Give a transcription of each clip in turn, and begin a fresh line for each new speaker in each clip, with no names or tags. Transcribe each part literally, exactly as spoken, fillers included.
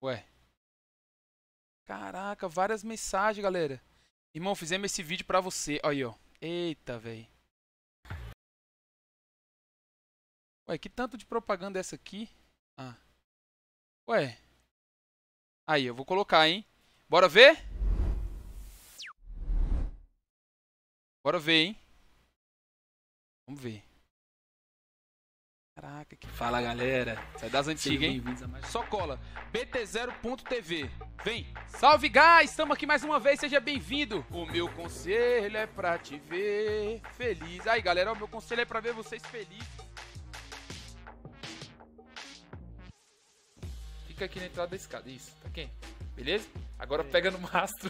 Ué. Caraca, várias mensagens, galera. Irmão, fizemos esse vídeo pra você. Olha aí, ó. Eita, velho. Ué, que tanto de propaganda é essa aqui? Ah. Ué. Aí, eu vou colocar, hein. Bora ver? Bora ver, hein. Vamos ver. Caraca, que... Fala, galera. Sai das antigas, hein. Só cola. B T zero ponto T V. Vem. Salve, guys. Estamos aqui mais uma vez. Seja bem-vindo. O meu conselho é pra te ver feliz. Aí, galera. O meu conselho é pra ver vocês felizes. Fica aqui na entrada da escada. Isso. Tá quem? Beleza? Agora é. Pega no mastro.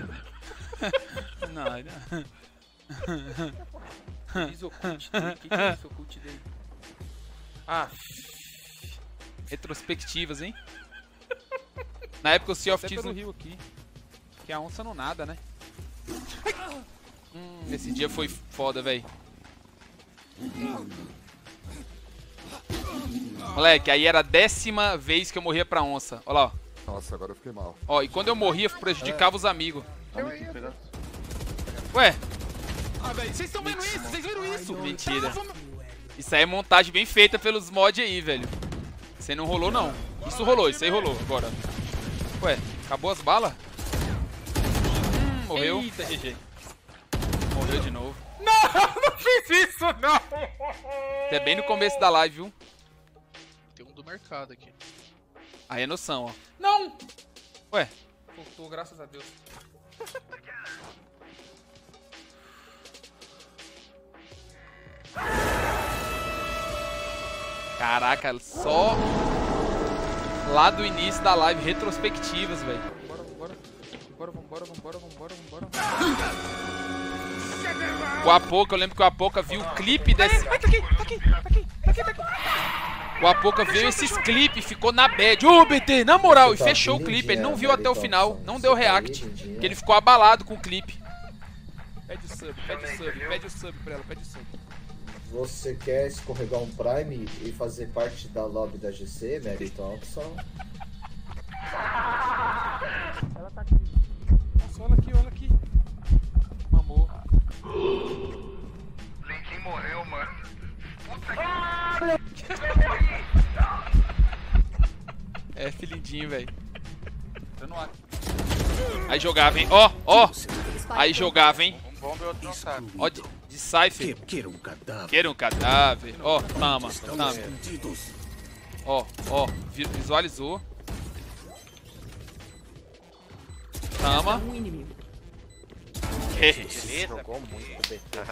Não, não. Diz o cult dele. O que, que é isso, o cult dele? Ah, retrospectivas, hein? Na época o Sea of Thieves no Rio aqui. Que a onça não nada, né? Hum, esse dia foi foda, velho. Moleque, aí era a décima vez que eu morria pra onça. Olha lá, ó.
Nossa, agora eu fiquei mal.
Ó, e quando eu morria, prejudicava os amigos. Ué? Ah, velho, vocês estão vendo isso? Vocês viram isso? Mentira. Isso aí é montagem bem feita pelos mods aí, velho. Isso aí não rolou, não. Isso rolou, isso aí rolou. Agora. Ué, acabou as balas? Hum, morreu. Eita, G G. Morreu de novo. Não, não fiz isso, não. É bem no começo da live, viu?
Tem um do mercado aqui.
Aí é noção, ó. Não! Ué. Voltou, graças a Deus. Caraca, só lá do início da live, retrospectivas, velho. Vambora, vambora. Vambora, vambora, vambora, vambora, vambora. O Apoca, eu lembro que o Apoca viu o clipe desse... Ai, tá aqui, tá aqui, tá aqui, tá aqui, tá aqui. O Apoca viu esses clipes e ficou na bad. Ô, B T, na moral, e fechou o clipe. Ele não viu até o final, não deu react. Porque ele ficou abalado com o clipe. Pede o sub, pede o sub, pede o sub pra ela, pede o sub.
Você quer escorregar um Prime e fazer parte da lobby da G C, Mary Thompson?
Ela tá aqui. Nossa, olha aqui, olha aqui. Mamou.
Linkin morreu, mano. Puta que...
É, filindinho, velho. Tá no ar. Aí jogava, hein. Ó, ó. Aí jogava, hein.
Um bomba e outro não sabe.
Ó, de, de Cypher.
Queira um cadáver.
Queira um cadáver. Ó, tama, tama. Ó, ó. Visualizou. Tama.
Beleza? Jogou muito, B T.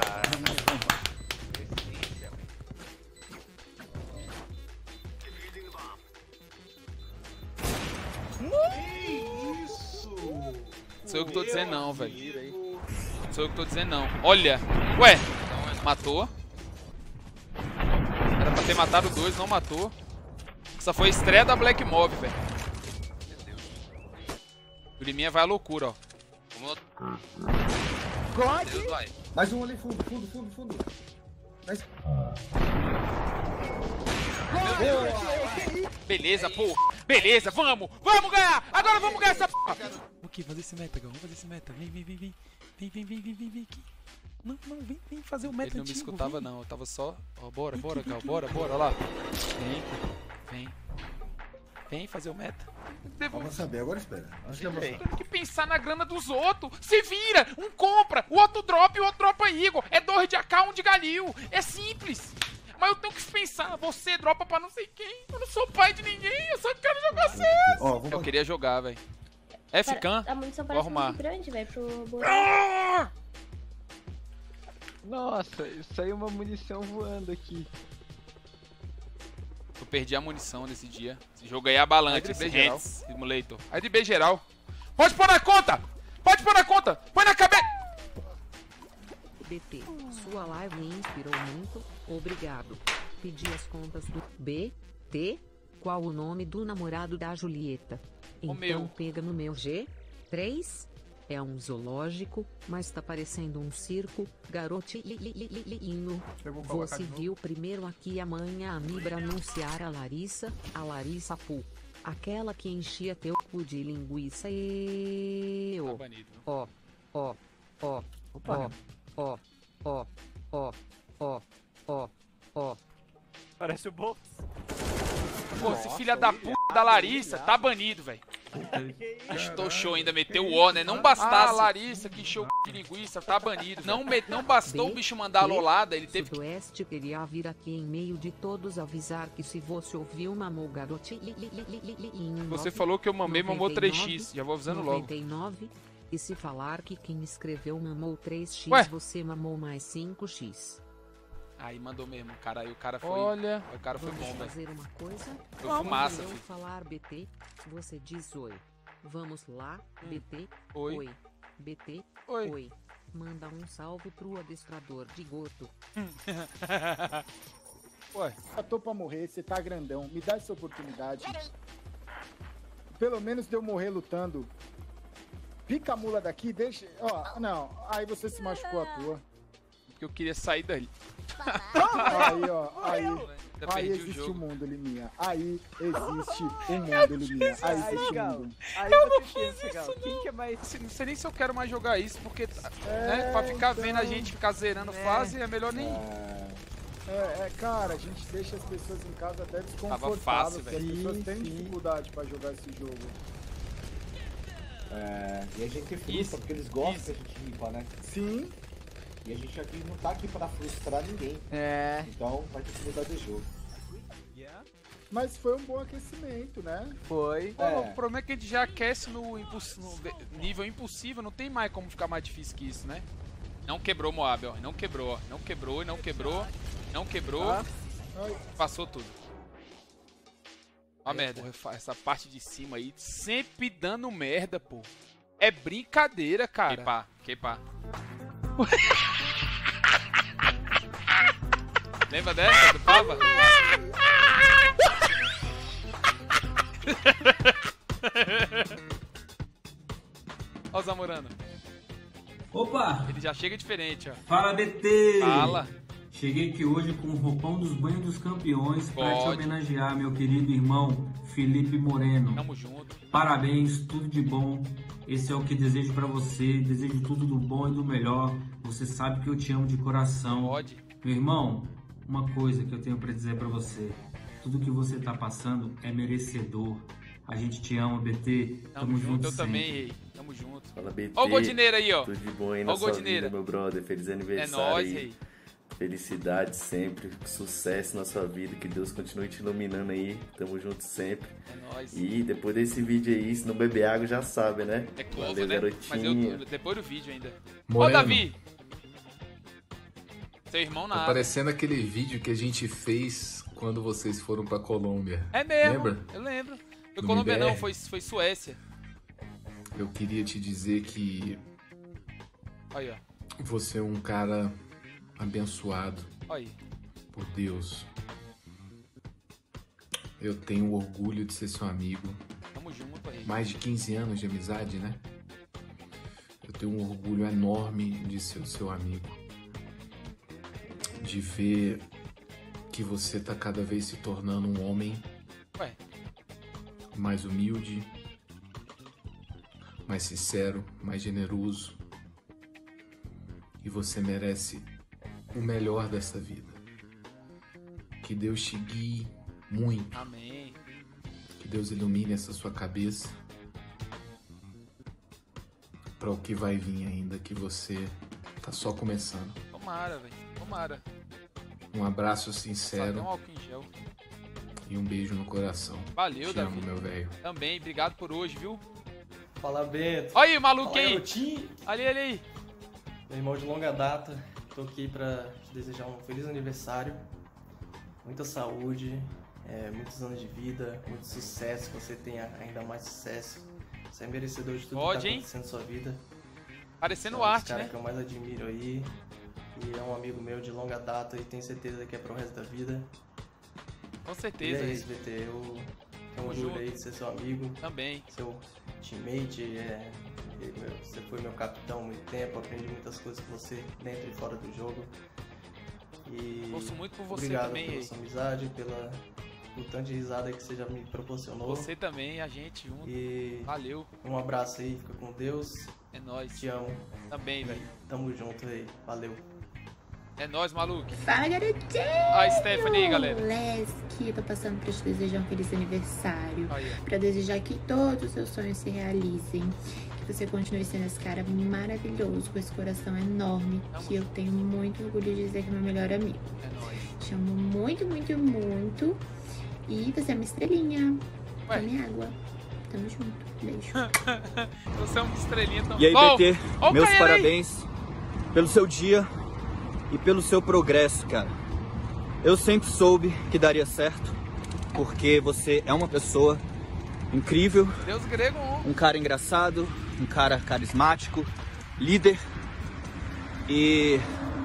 Sou eu que tô dizendo não, velho. Sou eu que tô dizendo não. Olha. Ué. Matou. Era pra ter matado dois, não matou. Essa foi a estreia da Black Mob, velho. O Liminha vai à loucura, ó.
God! Mais um ali, fundo, fundo, fundo, fundo. Mais...
Beleza, pô. Beleza, vamos. Vamos ganhar. Agora vamos ganhar essa porra. Ok, fazer esse meta, Gal. Vamos fazer esse meta. Vem, vem, vem, vem. Vem, vem, vem, vem, vem, vem aqui. Não, não, vem, vem fazer o meta. Ele não me escutava, não. Eu tava só... Ó, bora, bora, Gal. Bora, bora, lá. Vem, vem. Vem fazer o meta.
Vamos saber, agora espera. Acho que eu vou
Tem que pensar na grana dos outros. Se vira. Um compra, o outro drop e o outro dropa Igor. É dois de A K, um de Galil. É simples. Mas eu tenho que pensar, você dropa pra não sei quem. Eu não sou pai de ninguém, eu só quero jogar C S.
Ó,
Eu queria jogar, velho. F-Can,
A munição
vou
parece
arrumar.
muito grande, velho, pro boneco.
Ah!
Nossa, saiu uma munição voando aqui.
Eu perdi a munição nesse dia. Esse jogo aí é abalante, esse Hands Simulator. Aí de B geral. Pode pôr na conta! Pode pôr na conta! Põe na cabeça!
B T, sua live me inspirou muito, obrigado. Pedi as contas do B T, qual o nome do namorado da Julieta?
O
Então
meu.
pega no meu G três. É um zoológico, mas tá parecendo um circo, garotinho. Você viu primeiro aqui amanhã a Mibra anunciar a Larissa, a Larissa Pu. Aquela que enchia teu cu de linguiça e...
Tá
Ó,
banido.
ó, ó, ó,
Opa,
ó, ó, ó, ó, ó, ó.
parece o Boltz.
Pô, esse filho da puta da Larissa tá banido, velho. Estou show ainda, meteu o ó, né? Não bastasse. Ah, Larissa, que show de linguiça, tá banido. Não, me... não bastou o bicho mandar a lolada, ele teve que...
Sudoeste queria vir aqui em meio de todos avisar que se você ouviu mamou garotinho...
Você falou que eu mamei, mamou três x, já vou avisando logo.
noventa e nove, e se falar que quem escreveu mamou três x,
Ué?
você mamou mais cinco x.
Aí mandou mesmo, cara, aí o cara foi...
Olha,
O cara foi
Vamos
bom, velho.
fazer uma coisa?
Foi fumaça,
Quando eu
filho.
falar B T, você diz oi. Vamos lá, B T,
Oi.
oi. B T,
Oi.
oi. Manda um salve pro adestrador de Goto.
Ué,
Eu tô pra morrer, você tá grandão. Me dá essa oportunidade. Pelo menos de eu morrer lutando. Pica a mula daqui, deixa... Ó, não. Aí você se machucou à toa.
porque eu queria sair dali.
Aí, ó. Aí,
Ainda
aí
perdi o
existe o
jogo.
mundo, Liminha. Aí existe o mundo, Liminha. Aí
Aí,
existe o
Gal,
mundo.
aí você pensa, Gal, quem que é mais...
Se- Não sei nem se eu quero mais jogar isso, porque,
É,
né, pra ficar
então.
vendo a gente ficar zerando
É.
fase, é melhor nem...
É, é, cara, a gente deixa as pessoas em casa até desconfortáveis,
fácil,
porque as
velho.
pessoas
Sim,
têm
sim.
dificuldade pra jogar esse jogo.
É, e a gente frustra,
Isso,
porque eles gostam
isso.
que a gente limpa, né?
Sim,
E a gente aqui não tá aqui pra frustrar ninguém.
É.
Então vai ter que mudar de jogo.
mas foi um bom aquecimento, né?
Foi.
Pô,
É.
O problema é que a gente já aquece no, impuss- no ve- nível impossível, não tem mais como ficar mais difícil que isso, né? Não quebrou Moab, ó. Não quebrou, ó. Não quebrou, não quebrou. Não quebrou.
Ah.
Ai,
Passou tudo. Ó a merda. Porra, essa parte de cima aí sempre dando merda, pô. É brincadeira, cara. Queipar, queipar. Lembra dessa do Pava? Ó o Zamorano.
Opa!
Ele já chega diferente, ó.
Fala, B T!
Fala.
Cheguei aqui hoje com o roupão dos banhos dos campeões para te
Pode.
homenagear, meu querido irmão Felipe Moreno.
Tamo junto.
Parabéns, tudo de bom. Esse é o que desejo para você. Desejo tudo do bom e do melhor. Você sabe que eu te amo de coração.
Pode.
Meu irmão, uma coisa que eu tenho para dizer para você. Tudo que você tá passando é merecedor. A gente te ama, B T.
Tamo,
Tamo,
junto,
junto
eu
sempre.
também, rei. Tamo junto.
Fala, B T.
Ó o Goldineiro aí, ó.
Tudo de bom aí
Ó
na
o
sua
Goldineiro.
vida, meu brother. Feliz
É
aniversário
nóis,
aí.
rei.
Felicidade sempre, sucesso na sua vida, que Deus continue te iluminando aí, tamo junto sempre.
É nóis.
E depois desse vídeo aí, se não beber água já sabe, né?
É close,
Valeu,
né? Mas eu,
garotinho.
depois do vídeo ainda. Ó,
Moreno,
Davi. Seu irmão
tá
nada.
parecendo aquele vídeo que a gente fez quando vocês foram pra Colômbia.
É mesmo.
Lembra?
Eu lembro. Foi
No
Colômbia
M B R?
não, foi, foi Suécia.
Eu queria te dizer que
Aí, ó.
você é um cara abençoado
Aí.
por Deus. Eu tenho orgulho de ser seu amigo.
Tamo junto aí.
Mais de quinze anos de amizade, né? Eu tenho um orgulho enorme de ser o seu amigo. De ver que você tá cada vez se tornando um homem
Ué.
mais humilde, mais sincero, mais generoso. E você merece o melhor dessa vida. Que Deus te guie muito.
Amém.
Que Deus ilumine essa sua cabeça para o que vai vir ainda, que você tá só começando.
Tomara, velho. Tomara.
Um abraço
Só tem
sincero
um álcool em gel.
e um beijo no coração.
Valeu,
Te
Davi.
amo, meu velho.
Também, obrigado por hoje, viu?
Fala, Bento.
Olha aí o maluco
Fala,
aí.
garotinho.
Ali, ali aí.
Meu irmão de longa data. Tô aqui pra te desejar um feliz aniversário. Muita saúde, é, muitos anos de vida, muito sucesso. Que você tenha ainda mais sucesso. Você é merecedor de tudo
Pode,
que tá
hein?
acontecendo na sua vida.
Parecendo
Você é um dos
arte,
caras
né?
que eu mais admiro aí. E é um amigo meu de longa data e tenho certeza que é pro resto da vida.
Com
E
certeza.
é
aí.
isso, B T. Eu tenho
Tamo
orgulho
junto.
aí de ser seu amigo.
Também.
Seu teammate, é, e meu- você foi meu capitão há muito tempo, aprendi muitas coisas com você dentro e fora do jogo. E
Torço muito por você
obrigado
também,
pela
aí.
sua amizade, pela, o tanto de risada que você já me proporcionou.
Você também, a gente junto.
E
valeu.
Um abraço aí, fica com Deus.
É nóis.
Te amo.
Também, velho.
Tamo junto aí. Valeu.
É nóis, maluco.
Fala, garotinho!
A Stephanie, galera.
Leski, eu tô passando pra te desejar um feliz aniversário.
Oh, yeah.
Pra desejar que todos os seus sonhos se realizem. Que você continue sendo esse cara maravilhoso, com esse coração enorme.
Não.
Que eu tenho muito orgulho de dizer que é meu melhor amigo.
É nóis.
Te amo muito, muito, muito. E você é uma estrelinha.
Ué.
Tome água. Tamo junto. Beijo.
Você é uma estrelinha também.
E aí,
oh,
B T,
oh,
meus
cara,
parabéns aí. Pelo seu dia e pelo seu progresso, cara. Eu sempre soube que daria certo, porque você é uma pessoa incrível,
Deus grego,
um cara engraçado, um cara carismático, líder. E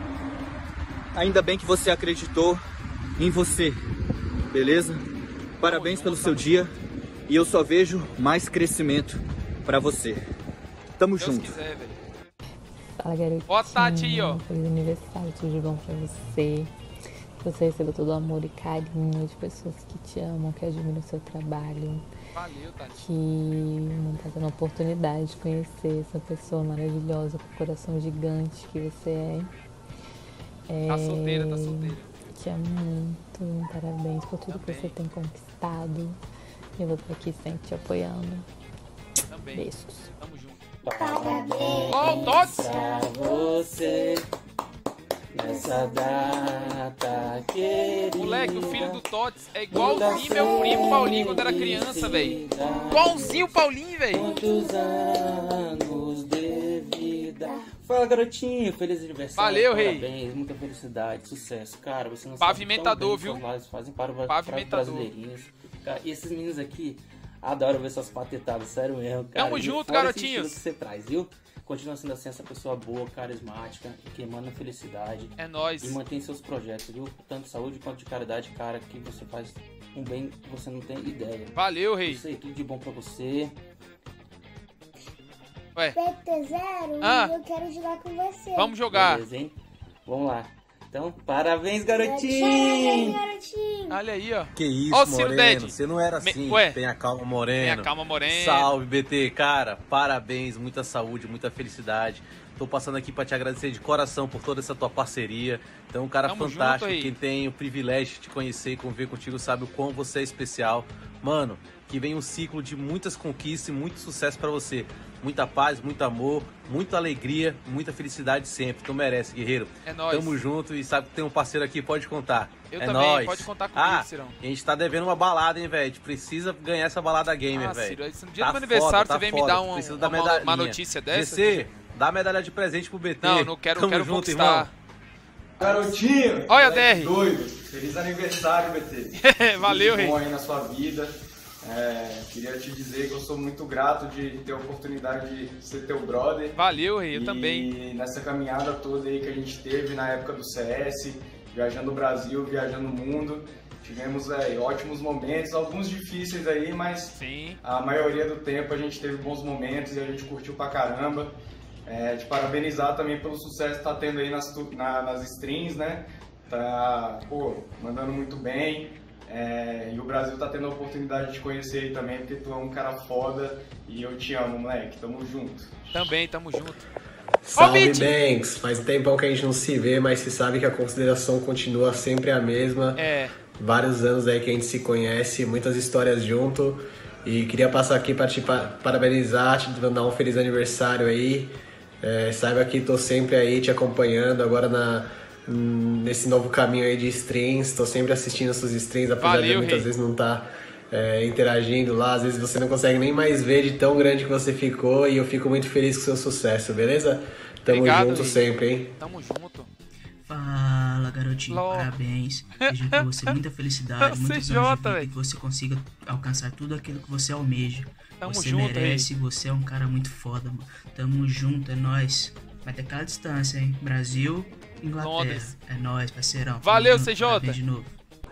ainda bem que você acreditou em você, beleza? Parabéns pelo seu dia e eu só vejo mais crescimento pra você. Tamo
Deus
junto.
quiser, velho.
Fala, garotinho.
Ó, Tati aí, ó.
Feliz aniversário, tudo de bom pra você. Que você receba todo o amor e carinho de pessoas que te amam, que admiram o seu trabalho.
Valeu, Tati.
Que não tá tendo a oportunidade de conhecer essa pessoa maravilhosa, com o coração gigante que você é. é...
Tá solteira, tá solteira.
Te amo muito, parabéns por tudo
Também.
que você tem conquistado. Eu vou estar aqui sempre te apoiando.
Também.
Beijos.
Tamo junto.
Parabéns
Ó, o Tots!
pra você nessa data querida.
Moleque, o filho do Tots é igualzinho meu primo Paulinho quando era criança, velho. Igualzinho o Paulinho, velho.
Muitos anos de vida. Fala, garotinho, feliz aniversário.
Valeu, rei.
Parabéns, muita felicidade, sucesso. Cara, você não
Pavimentador,
sabe tão bem
viu?
que suas lives fazem para, para
Pavimentador.
os brasileirinhos. Cara, e esses meninos aqui, adoro ver suas patetadas, sério mesmo, cara.
Tamo
E
junto,
fora esse
garotinhos.
estilo que você traz, viu? Continua sendo assim essa pessoa boa, carismática, que emana felicidade.
É nóis.
E mantém seus projetos, viu? Tanto de saúde quanto de caridade, cara, que você faz um bem que você não tem ideia.
Valeu, rei.
Isso aí, tudo de bom pra você.
Ué.
P T zero,
Ah.
eu quero jogar com você.
Vamos jogar.
Beleza, hein? Vamos lá. Então, parabéns,
Parabéns,
garotinho!
garotinho.
Olha aí, ó.
Que isso,
Ó, o Ciro
Moreno,
Ded.
você não era
Me-
assim.
Ué.
Tenha calma, Moreno.
Tenha calma, Moreno.
Salve, B T. Cara, parabéns, muita saúde, muita felicidade. Tô passando aqui pra te agradecer de coração por toda essa tua parceria. Então, um cara
Tamo
fantástico.
junto aí.
Quem tem o privilégio de te conhecer e conviver contigo sabe o quão você é especial. Mano, que vem um ciclo de muitas conquistas e muito sucesso pra você. Muita paz, muito amor, muita alegria, muita felicidade sempre. Tu merece, guerreiro.
É nóis.
Tamo junto e sabe que tem um parceiro aqui, pode contar.
Eu
é
também,
nóis.
pode contar comigo,
ah,
Cirão.
a gente tá devendo uma balada, hein, velho? A gente precisa ganhar essa balada gamer,
Ah,
velho.
Ciro, esse- no dia
Tá
do meu aniversário
foda,
você vem
tá
me dar
foda.
um-
Precisa da
uma-
medalhinha.
uma notícia dessa?
G C, dá a medalha de presente pro B T.
Não, não quero,
Tamo
quero
junto,
conquistar.
irmão.
Garotinho!
Olha,
moleque
D R.
Doido! Feliz aniversário, B T!
Valeu,
Tudo
rei.
bom aí na sua vida. É, queria te dizer que eu sou muito grato de ter a oportunidade de ser teu brother.
Valeu, rei, eu
e
também.
E nessa caminhada toda aí que a gente teve na época do C S, viajando o Brasil, viajando o mundo, tivemos véio, ótimos momentos, alguns difíceis aí, mas
Sim.
a maioria do tempo a gente teve bons momentos e a gente curtiu pra caramba. É, te parabenizar também pelo sucesso que tá tendo aí nas, tu- na, nas streams, né? Tá, pô, mandando muito bem. É, e o Brasil tá tendo a oportunidade de te conhecer aí também, porque tu é um cara foda e eu te amo, moleque. Tamo junto.
Também, tamo junto.
Salve, Banks! Faz um tempão que a gente não se vê, mas se sabe que a consideração continua sempre a mesma.
É.
Vários anos aí que a gente se conhece, muitas histórias junto. E queria passar aqui para te pa- parabenizar, te mandar um feliz aniversário aí. É, saiba que tô sempre aí te acompanhando agora na, nesse novo caminho aí de streams. Tô sempre assistindo as suas streams, apesar
Valeu,
de muitas
rei.
vezes não estar é, interagindo lá. Às vezes você não consegue nem mais ver de tão grande que você ficou. E eu fico muito feliz com o seu sucesso, beleza? Tamo
Obrigado,
junto
rei.
sempre, hein?
Tamo junto.
Fala, garotinho,
Ló.
parabéns. Desejo pra você muita felicidade, muitos
C J,
anos de vida,
véi.
que você consiga alcançar tudo aquilo que você almeja.
Tamo
você
junto,
merece, você é um cara muito foda, mano. Tamo junto, é nóis. Vai ter aquela distância, hein? Brasil, Inglaterra.
Londres.
É nóis, parceirão. Tamo
Valeu,
junto,
C J.
parabéns de novo.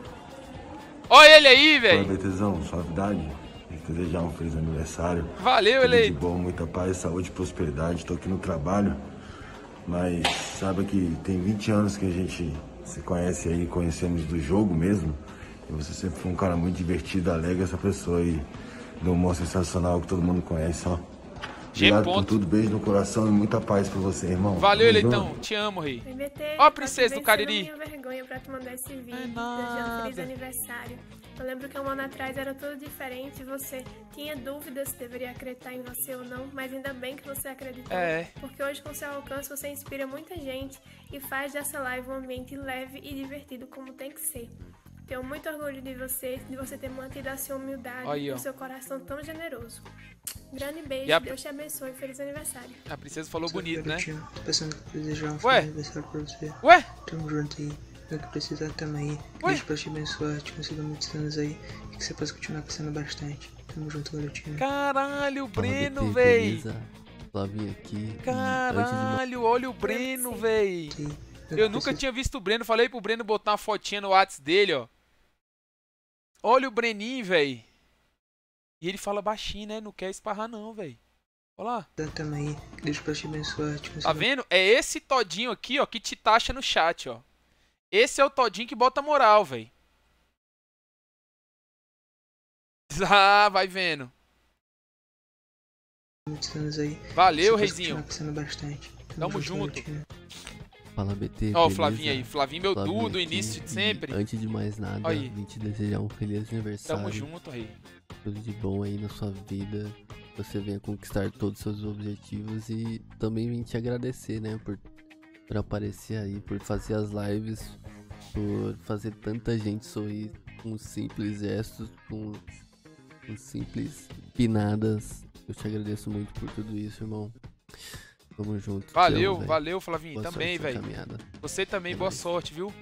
Olha ele aí,
Fala,
velho.
BTzão, suavidade. Tem que desejar um feliz aniversário.
Valeu,
Tudo de
eleito.
bom, muita paz, saúde e prosperidade. Tô aqui no trabalho, mas saiba que tem vinte anos que a gente se conhece aí, conhecemos do jogo mesmo. Você sempre foi um cara muito divertido, alegre, essa pessoa aí do humor sensacional que todo mundo conhece, ó. Obrigado por tudo, beijo no coração e muita paz pra você, irmão.
Valeu, Leitão. Te amo, rei. Ó a princesa do Cariri.
Eu vergonha pra te mandar esse vídeo, desejando feliz aniversário. Eu lembro que um ano atrás era tudo diferente, você tinha dúvidas se deveria acreditar em você ou não, mas ainda bem que você acreditou.
É.
Porque hoje com seu alcance você inspira muita gente e faz dessa live um ambiente leve e divertido como tem que ser. Tenho muito orgulho de você, de você ter mantido a sua humildade
Aí,
e
ó.
o seu coração tão generoso. Grande beijo,
E a-
Deus te abençoe e feliz aniversário.
A princesa falou bonito, né?
Tô pensando em desejar um
Ué?
feliz aniversário pra você.
Ué?
Tamo junto aí. Eu que precisar, tamo aí. Deus pra te abençoar, te conceda muitos anos aí. E que você possa continuar crescendo bastante. Tamo junto, garotinho.
Caralho, o Breno,
Fala, B T,
véi.
beleza? Flavinho aqui. e antes de
Caralho, olha o Breno, véi. Eu nunca tinha visto o Breno. Falei pro Breno botar uma fotinha no WhatsApp dele, ó. Olha o Breninho, véi. E ele fala baixinho, né? Não quer esparrar não, véi. Olha lá.
Tamo aí. Deus pra te abençoar, te conceda.
Tá vendo? É esse todinho aqui, ó, que te taxa no chat, ó. Esse é o todinho que bota moral, véi. Ah, vai vendo.
Muitos anos aí.
Valeu,
Você possa
reizinho.
continuar crescendo bastante.
Tamo junto.
garotinho.
Fala, B T.
Ó, o
beleza?
Flavinho aí. Flavinho, meu
Flavinho
dudo,
aqui,
início de
e
sempre.
Antes de mais nada,
Aí.
vim te desejar um feliz aniversário.
Tamo junto, rei.
Tudo de bom aí na sua vida. Você venha conquistar todos os seus objetivos e também vim te agradecer, né, por, por aparecer aí, por fazer as lives, por fazer tanta gente sorrir com simples gestos, com, com simples pinadas. Eu te agradeço muito por tudo isso, irmão. Tamo junto. te
Valeu,
amo, velho.
valeu, Flavinho.
Boa
Também,
sorte na
velho.
caminhada.
Você também,
É
boa
nóis.
sorte, viu?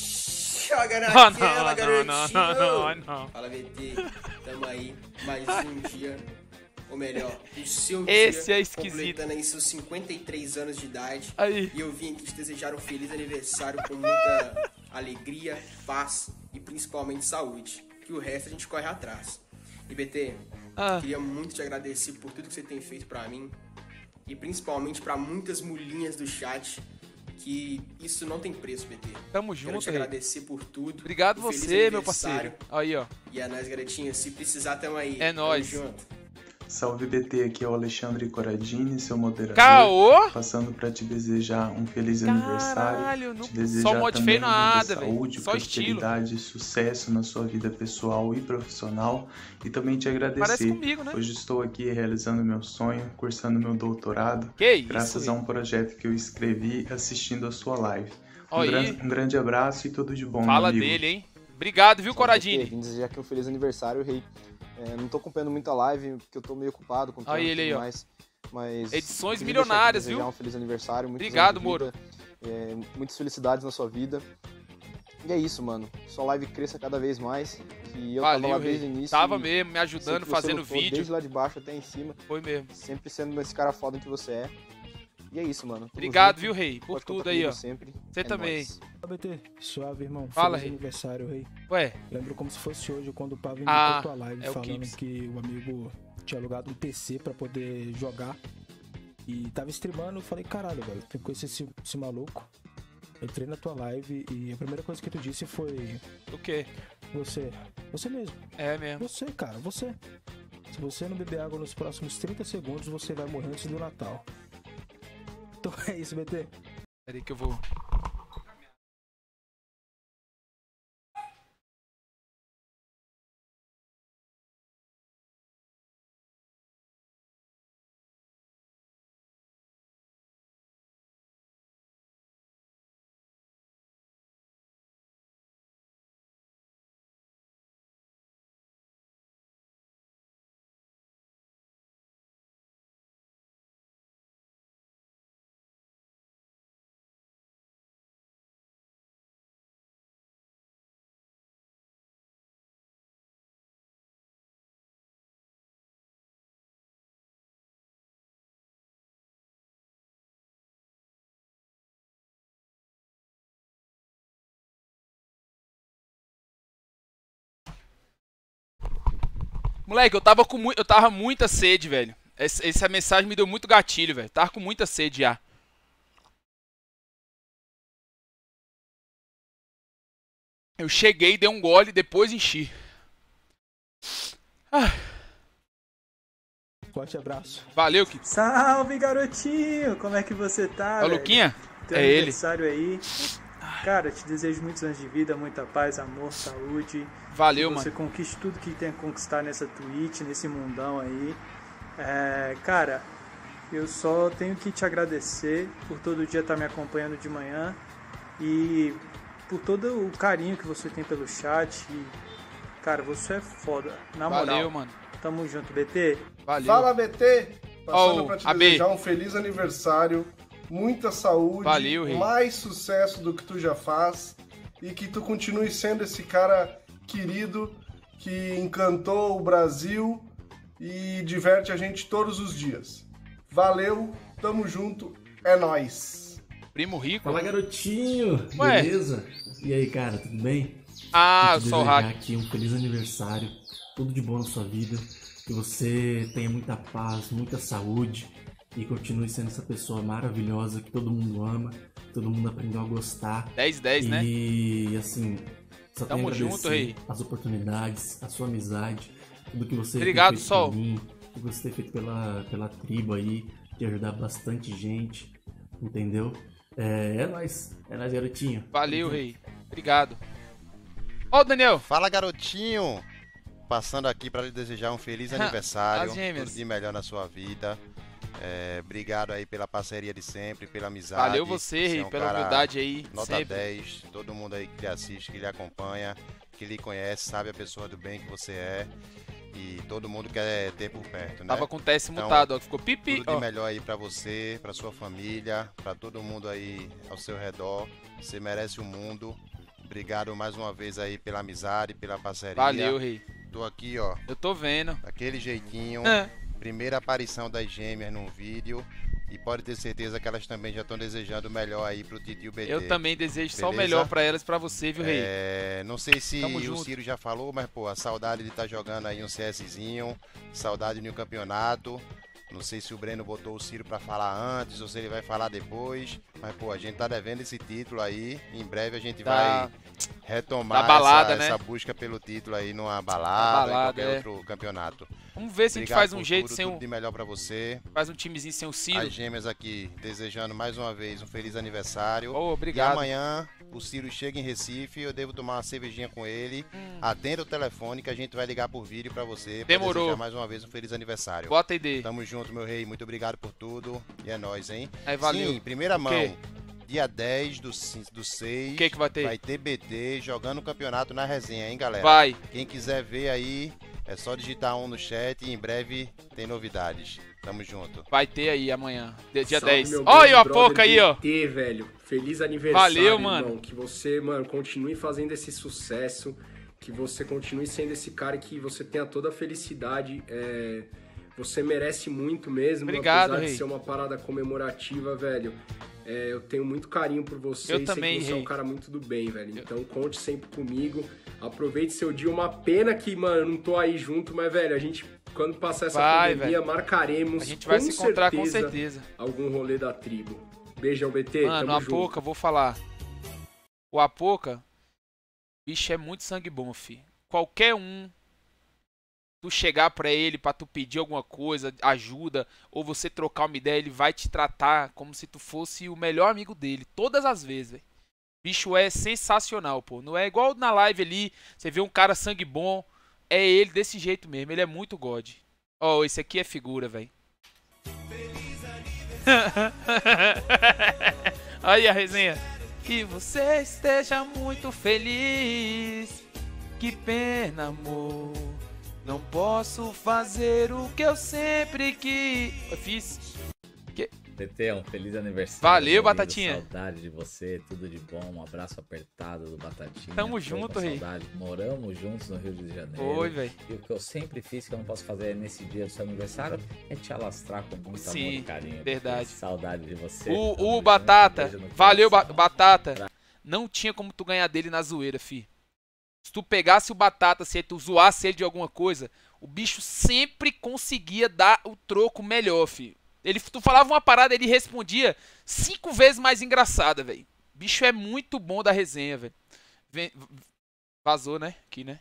Joga
Ah,
naquela,
não, não,
garotinho!
não, não, não.
Fala, B T. Tamo aí. Mais um dia. Ou melhor, o seu
Esse
dia.
é esquisito.
Completando aí seus cinquenta e três anos de idade.
Aí.
E eu vim aqui te desejar um feliz aniversário com muita alegria, paz e principalmente saúde. Que o resto a gente corre atrás. E B T,
Ah.
queria muito te agradecer por tudo que você tem feito pra mim. E principalmente pra muitas mulinhas do chat. Que isso não tem preço, B T.
Tamo
Quero
junto,
te
rei.
agradecer por tudo.
Obrigado
Um feliz
você, meu
aniversário.
parceiro. Aí, ó.
E é nóis, garotinho. Se precisar, tamo aí.
É
Tamo
nóis.
junto.
Salve B T, aqui é o Alexandre Coradini, seu moderador.
Caô!
Passando pra te desejar um feliz
Caralho,
aniversário.
não-
Te desejar
só mod
também
feio nada,
muita
velho.
saúde,
Só
prosperidade, sucesso na sua vida pessoal e profissional. E também te agradecer.
Parece comigo, né?
Hoje estou aqui realizando meu sonho, cursando meu doutorado.
Que isso,
graças a
velho?
um projeto que eu escrevi assistindo a sua live. Um,
Aí.
gran- um grande abraço e tudo de bom,
Fala
meu amigo.
dele, hein? Obrigado, viu,
Salve,
Coradini?
B T. Vim desejar aqui um feliz aniversário, rei. É, não tô acompanhando muito a live, porque eu tô meio ocupado com
Aí
tempo e
ele aí,
tudo
ó.
mais. Mas
Edições
queria deixar aqui,
milionárias,
desejar
viu?
um feliz aniversário, muitos
Obrigado,
anos de
Moro.
vida, é, muitas felicidades na sua vida. E é isso, mano. Sua live cresça cada vez mais. Que eu
Valeu,
tava lá
rei.
desde o início.
Tava
e
mesmo, me ajudando,
sei que você
fazendo
lutou
vídeo.
Desde lá de baixo até em cima.
Foi mesmo.
Sempre sendo esse cara foda que você é. E é isso, mano. Tamo
Obrigado,
junto.
viu, rei? Por
Pode contar
tudo aí,
comigo
ó.
Sempre.
Você
É
também.
nóis.
B T, suave, irmão.
Fala,
Feliz
rei.
aniversário, rei.
Ué?
Lembro como se fosse hoje, quando o Pavo
Ah,
iniciou tua live
é o
falando
Gibbs.
que o amigo tinha alugado um P C pra poder jogar. E tava streamando, eu falei, caralho, velho, tem que conhecer esse, esse maluco. Entrei na tua live e a primeira coisa que tu disse foi...
O quê?
Você. Você mesmo.
É mesmo.
Você, cara, você. Se você não beber água nos próximos trinta segundos, você vai morrer antes do Natal. Então é isso, B T.
Peraí que eu vou... Moleque, eu tava com muito, eu tava muita sede, velho. Essa, essa mensagem me deu muito gatilho, velho. Tava com muita sede já. Eu cheguei, dei um gole e depois enchi. Ah.
Forte abraço.
Valeu, Kiko.
Salve, garotinho! Como é que você tá,
Ó, Luquinha?
Teu
É ele.
aniversário aí. Cara, te desejo muitos anos de vida, muita paz, amor, saúde.
Valeu,
que você
mano.
conquiste tudo que tem a conquistar nessa Twitch, nesse mundão aí. É, cara, eu só tenho que te agradecer por todo dia estar me acompanhando de manhã e por todo o carinho que você tem pelo chat. E, cara, você é foda, na moral.
Valeu, mano.
Tamo junto, B T.
Valeu.
Fala, B T. Passando
Oh,
pra te
A B.
desejar um feliz aniversário, muita saúde,
Valeu, rei.
mais sucesso do que tu já faz e que tu continue sendo esse cara querido que encantou o Brasil e diverte a gente todos os dias. Valeu, tamo junto, é nóis.
Primo rico.
Fala, garotinho,
Ué.
beleza? E aí, cara, tudo bem?
Ah,
eu
eu sou o
desejar
Hack.
aqui um feliz aniversário, tudo de bom na sua vida, que você tenha muita paz, muita saúde e continue sendo essa pessoa maravilhosa que todo mundo ama, que todo mundo aprendeu a gostar.
dez dez,
e,
né?
E assim, só
Tamo
tenho a
junto,
agradecer
rei.
as oportunidades, a sua amizade, tudo que você
Obrigado,
tem feito
Sol.
por mim, tudo que você tem feito pela, pela tribo aí, de ajudar bastante gente, entendeu? É, é nóis, é nóis, garotinho.
Valeu, rei. Obrigado. Ó, o Daniel.
Fala, garotinho. Passando aqui para lhe desejar um feliz aniversário.
As gêmeas.
Tudo de melhor na sua vida. É, obrigado aí pela parceria de sempre, pela amizade.
Valeu você, rei,
é um
pela
cara
humildade aí,
Nota
sempre.
dez. Todo mundo aí que lhe assiste, que lhe acompanha, que lhe conhece, sabe a pessoa do bem que você é. E todo mundo quer ter por perto, né?
Tava com o teste
Então,
mutado, ó. Ficou pipi.
Tudo de
Ó.
melhor aí pra você, pra sua família, pra todo mundo aí ao seu redor. Você merece o mundo. Obrigado mais uma vez aí pela amizade, pela parceria.
Valeu, rei.
Tô aqui, ó.
Eu tô vendo.
Daquele jeitinho.
É.
Primeira aparição das gêmeas num vídeo. E pode ter certeza que elas também já estão desejando o melhor aí pro Titio B T.
Eu também desejo só o
Beleza?
melhor pra elas e pra você, viu, rei?
É, não sei se
Tamo
o
junto.
Ciro já falou, mas pô, a saudade de estar jogando aí um CSzinho, saudade de um campeonato. Não sei se o Breno botou o Ciro pra falar antes ou se ele vai falar depois, mas pô, a gente tá devendo esse título aí. Em breve a gente
Da-
vai retomar
da balada,
essa,
né?
essa busca pelo título aí numa balada,
balada,
em qualquer
é.
outro campeonato.
Vamos ver se a gente
Obrigado
faz um
por
jeito
tudo,
sem
tudo
o-
de melhor pra você.
Faz um timezinho sem o Ciro.
As gêmeas aqui desejando mais uma vez um feliz aniversário.
Oh, obrigado.
E amanhã o Ciro chega em Recife, eu devo tomar uma cervejinha com ele. Atenda o telefone que a gente vai ligar por vídeo pra você. pra
Demorou.
desejar mais uma vez um feliz aniversário.
Bota aí, D.
Tamo junto, meu rei. Muito obrigado por tudo. E é nóis, hein?
Aí, valeu.
Sim, primeira
O
mão.
quê?
Dia dez do seis.
O que que vai ter?
Vai ter B T jogando o campeonato na resenha, hein, galera?
Vai.
Quem quiser ver aí, é só digitar um no chat e em breve tem novidades. Tamo junto.
Vai ter aí amanhã, dia
Salve,
dez.
meu
Olha
grande
a
brother
pouca aí, ó.
B T, velho. Feliz aniversário,
Valeu, mano.
irmão. Que você, mano, continue fazendo esse sucesso. Que você continue sendo esse cara que você tenha toda a felicidade. É, Você merece muito mesmo.
Obrigado,
apesar
rei.
de ser uma parada comemorativa, velho. É, eu tenho muito carinho por você.
Eu
e
também,
sei que você é
rei.
um cara muito do bem, velho. Então conte sempre comigo. Aproveite seu dia. Uma pena que, mano, eu não tô aí junto, mas, velho, a gente, quando passar essa
Vai,
pandemia,
velho.
marcaremos.
A gente vai
com
se encontrar com certeza.
Algum rolê da tribo. Beijão, B T.
Mano,
Tamo
o
junto.
Apoca, vou falar. O Apoca, bicho, é muito sangue bom, fi. Qualquer um, tu chegar pra ele pra tu pedir alguma coisa, ajuda, ou você trocar uma ideia, ele vai te tratar como se tu fosse o melhor amigo dele. Todas as vezes, velho. Bicho é sensacional, pô. Não é igual na live ali, você vê um cara sangue bom, é ele desse jeito mesmo. Ele é muito God. Ó, esse aqui é figura, velho. Aí a resenha. Que você esteja muito feliz. Que pena, amor. Não posso fazer o que eu sempre quis. Eu fiz. Que...
B T, um feliz aniversário.
Valeu,
meu amigo.
Batatinha.
Saudade de você, tudo de bom. Um abraço apertado do Batatinha.
Tamo
Tô
junto,
com
rei.
saudade. Moramos juntos no Rio de Janeiro.
Oi, velho.
E o que eu sempre fiz, que eu não posso fazer nesse dia do seu aniversário, é te alastrar com muito
Sim,
amor e carinho.
verdade.
Porque Saudade de você.
O,
Tamo
o
junto,
Batata,
beijo no
valeu, ba
coração.
Batata. Não tinha como tu ganhar dele na zoeira, fi. Se tu pegasse o Batata, se tu zoasse ele de alguma coisa, o bicho sempre conseguia dar o troco melhor, fi. Ele, tu falava uma parada, ele respondia cinco vezes mais engraçada, velho. Bicho é muito bom da resenha, velho. Vazou, né? Aqui, né?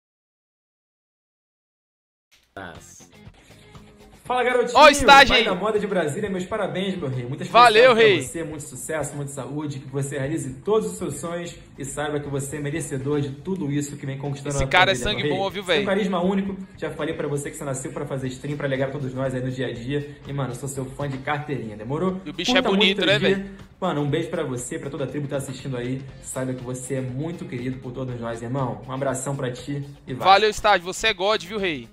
Fala, garotinho!
Ó, o estágio
pai
aí.
da moda de Brasília, meus parabéns, meu rei. Muitas
Valeu,
felicidades
rei.
pra você, muito sucesso, muita saúde, que você realize todos os seus sonhos e saiba que você é merecedor de tudo isso que vem conquistando
Esse
na
cara
tua
é
vida,
sangue
meu rei.
bom, viu,
Seu
velho?
carisma único, já falei pra você que você nasceu pra fazer stream, pra alegar todos nós aí no dia a dia. E, mano, eu sou seu fã de carteirinha, demorou?
E o bicho
Curta
é bonito,
muito
né,
teu dia.
velho?
Mano, um beijo pra você, pra toda a tribo que tá assistindo aí. Saiba que você é muito querido por todos nós, irmão. Um abração pra ti e vai.
Valeu, estágio. Você é God, viu, rei?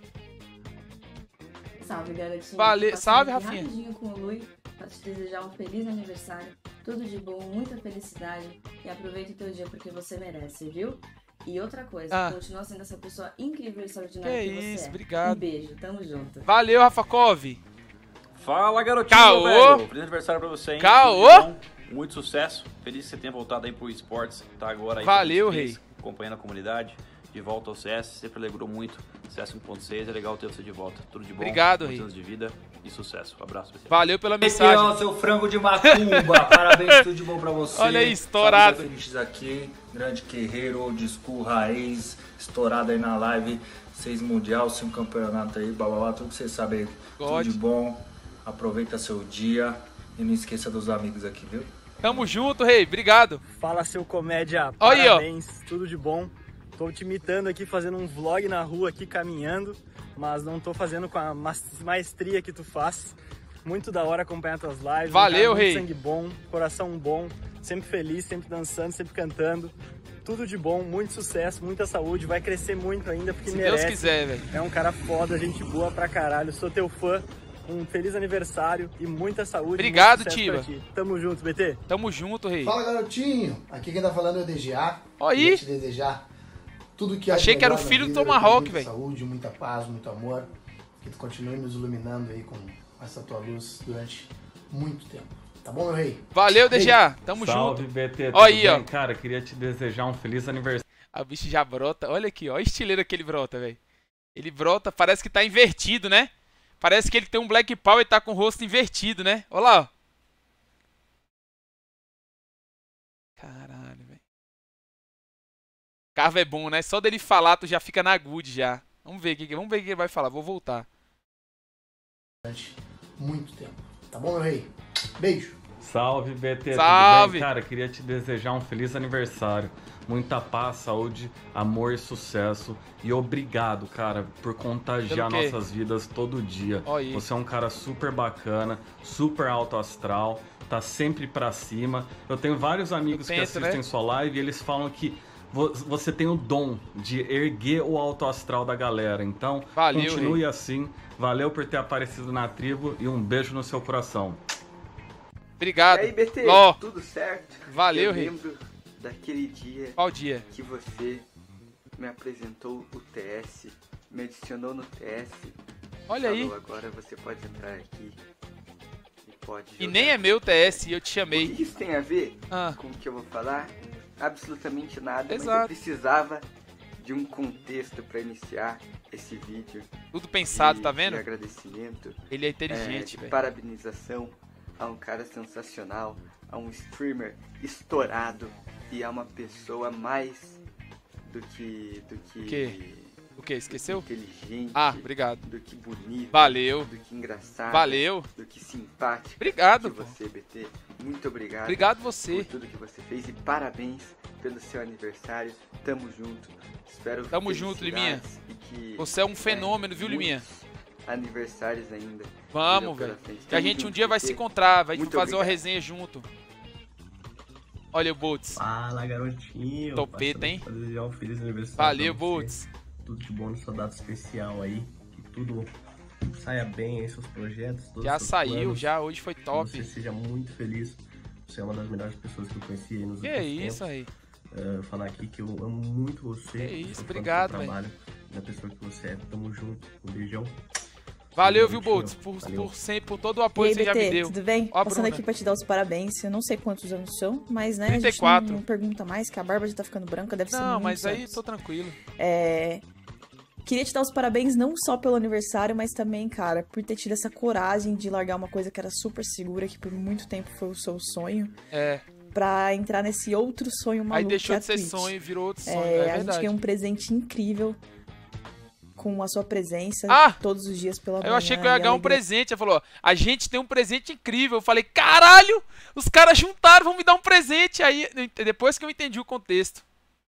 Salve, garotinho.
Vale...
Tô
Salve,
passando aqui
Rafinha.
rapidinho com o Lui pra te desejar um feliz aniversário, tudo de bom, muita felicidade e aproveita o teu dia porque você merece, viu? E outra coisa,
Ah.
continua sendo essa pessoa incrível e extraordinária
Que
que, você
isso,
é.
obrigado.
Um beijo, tamo junto.
Valeu, Rafa Cove.
Fala, garotinho,
Caô.
velho. Feliz aniversário pra você, hein?
Caô.
Tudo de bom, muito sucesso. Feliz que você tenha voltado aí pro esportes. Tá agora aí.
Valeu,
feliz,
rei.
Acompanhando a comunidade. De volta ao C S. Sempre alegrou muito. C S um ponto seis. É legal ter você de volta. Tudo de bom.
Obrigado,
muitos
rei.
anos de vida e sucesso. Um abraço pra você.
Valeu pela
Esse
mensagem.
ó, seu frango de macumba. Parabéns, tudo de bom pra você.
Olha aí, estourado.
Salve, Felix aqui. Grande guerreiro, old school, raiz. Estourado aí na live. Seis mundial, cinco campeonato aí. Blá, blá, blá, tudo que você sabe aí.
God.
Tudo de bom. Aproveita seu dia. E não esqueça dos amigos aqui, viu?
Tamo junto, rei. Obrigado.
Fala, seu comédia.
Olha aí, ó.
Parabéns, tudo de bom. Tô te imitando aqui, fazendo um vlog na rua aqui, caminhando, mas não tô fazendo com a maestria que tu faz. Muito da hora acompanhar tuas lives.
Valeu,
um cara muito
rei.
sangue bom, coração bom, sempre feliz, sempre dançando, sempre cantando. Tudo de bom, muito sucesso, muita saúde, vai crescer muito ainda porque
Se
merece.
Deus quiser, velho.
É um cara foda, gente boa pra caralho, sou teu fã. Um feliz aniversário e muita saúde.
Obrigado,
muito sucesso
Tiva.
pra ti. Tamo junto, B T.
Tamo junto, rei.
Fala, garotinho. Aqui quem tá falando é o D G A.
Aí.
Queria te desejar tudo que há de
Achei que era o
melhor na
filho do
vida,
Tomahawk,
muita
velho.
Saúde, muita paz, muito amor. Que tu continue nos iluminando aí com essa tua luz durante muito tempo. Tá bom, meu rei?
Valeu, D G A. Tamo
Salve,
junto.
B T,
Ó
tudo
aí,
bem?
ó.
Cara, queria te desejar um feliz aniversário.
A o bicho já brota. Olha aqui, ó. O estileiro que ele brota, velho. Ele brota, parece que tá invertido, né? Parece que ele tem um Black Power e tá com o rosto invertido, né? Olha lá, ó. Caralho, velho. Carva é bom, né? Só dele falar, tu já fica na good já. Vamos ver o que, vamos ver o que ele vai falar. Vou voltar.
Durante muito tempo. Tá bom, meu rei? Beijo.
Salve, B T,
Salve.
tudo bem? Cara, queria te desejar um feliz aniversário. Muita paz, saúde, amor e sucesso. E obrigado, cara, por contagiar
Pelo quê?
nossas vidas todo dia.
Ó aí.
Você é um cara super bacana, super alto astral, tá sempre pra cima. Eu tenho vários amigos
Eu
que
tento,
assistem
né?
sua live e eles falam que vo- você tem o dom de erguer o alto astral da galera. Então,
Valeu,
continue
rei.
assim. Valeu por ter aparecido na tribo e um beijo no seu coração.
Obrigado.
E aí, B T,
Ó,
tudo certo?
valeu,
Eu
rei.
lembro daquele dia
Qual dia?
que você me apresentou o T S, me adicionou no T S.
Olha aí.
Falou, agora você pode entrar aqui e pode
E
jogar.
nem é meu T S e eu te
O
chamei.
que isso tem a ver
Ah.
com o que eu vou falar? Absolutamente nada, mas
Exato.
eu precisava de um contexto para iniciar esse vídeo.
Tudo pensado,
de-
tá vendo?
De agradecimento.
Ele é inteligente,
é, de
velho.
parabenização a um cara sensacional, a um streamer estourado e a uma pessoa mais do que do que
O quê? O quê? Esqueceu?
inteligente.
Ah, obrigado.
Do que bonito.
Valeu.
Do que engraçado.
Valeu.
Do que simpático.
Obrigado,
que
pô.
você, B T. Muito obrigado.
Obrigado você.
Por tudo que você fez e parabéns pelo seu aniversário. Tamo junto. Espero
Tamo junto, Liminha.
felicidades e que,
Você é um
né,
fenômeno, viu, Liminha?
muitos Aniversários ainda.
Vamos,
virão pela
velho.
frente.
Que a
Tamo
gente um
junto,
dia vai
B T.
se encontrar, vai
Muito
fazer uma
obrigado.
resenha junto. Olha o Boltz.
Fala, garotinho.
Topeta,
Passando
hein?
pra desejar um feliz aniversário.
Valeu,
pra você.
Boltz.
Tudo de bom na sua data especial aí. Que tudo saia bem aí, seus projetos. todos
Já
os seus
saiu,
planos.
já. Hoje foi top.
Que você seja muito feliz. Você é uma das melhores pessoas que eu conheci aí nos
Que
últimos
isso
tempos.
aí.
É, falar aqui que eu amo muito você.
Que
sou
isso,
fã do seu
obrigado,
trabalho, da pessoa que você é. Tamo junto. Um beijão.
Valeu,
Um
viu,
beijão.
Boltz, por,
Valeu.
por, sempre, por todo o
E
apoio
aí,
que você já me
B T,
deu.
tudo bem?
Ó, a
Passando
Bruna.
aqui pra te dar os parabéns. Eu não sei quantos anos são, mas né,
trinta e
a gente
quatro.
não, não pergunta mais, que a barba já tá ficando branca, deve ser
Não,
muitos
mas aí
anos.
tô tranquilo.
É... Queria te dar os parabéns não só pelo aniversário, mas também, cara, por ter tido essa coragem de largar uma coisa que era super segura, que por muito tempo foi o seu sonho.
É.
pra entrar nesse outro sonho maluco.
Aí deixou
que é
de ser
a Twitch.
sonho e virou outro sonho,
É,
é
a
verdade.
gente ganha um presente incrível com a sua presença
Ah!
todos os dias pela manhã.
Eu achei que eu ia
e
ganhar um
alegria.
presente. Ela falou, ó, a gente tem um presente incrível. Eu falei, caralho, os caras juntaram, vão me dar um presente. Aí, depois que eu entendi o contexto.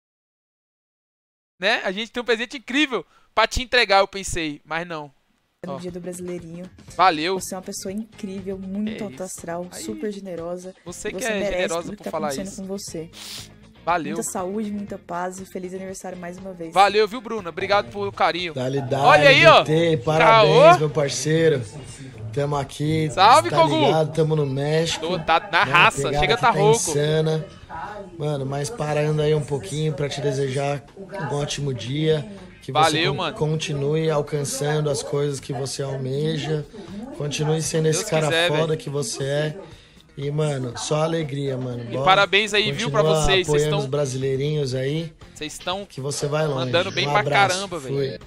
Né? A gente tem um presente incrível pra te entregar, eu pensei. Mas não.
No
Ó.
dia do brasileirinho.
Valeu.
Você é uma pessoa incrível, muito
É
alto
isso.
astral,
Aí,
super generosa.
você que
você
é
merece
generosa
tudo que
por
tá
falar
acontecendo
isso.
com você.
Valeu.
Muita saúde, muita paz e feliz aniversário mais uma vez.
Valeu, viu, Bruna? Obrigado pelo carinho.
Dali, dali,
Olha aí, ó.
B T, parabéns,
Caô.
meu parceiro. Tamo aqui.
Salve,
tá
Kogu.
ligado? Tamo no México.
Tô, tá na
né?
raça,
Pegada
chega a
que
tá rouco.
insana. Mano, mas parando aí um pouquinho pra te desejar um ótimo dia. Que você
Valeu,
con-
mano.
continue alcançando as coisas que você almeja. Continue sendo esse
Deus
cara
quiser,
foda
velho.
que você é. E, mano, só alegria, mano.
E
Bora.
parabéns aí, viu, pra
Continua
vocês. Vocês
apoiando
estão-
os brasileirinhos aí.
Vocês estão
Que você vai longe.
mandando bem
Um
pra
abraço.
caramba,
Fui.
velho.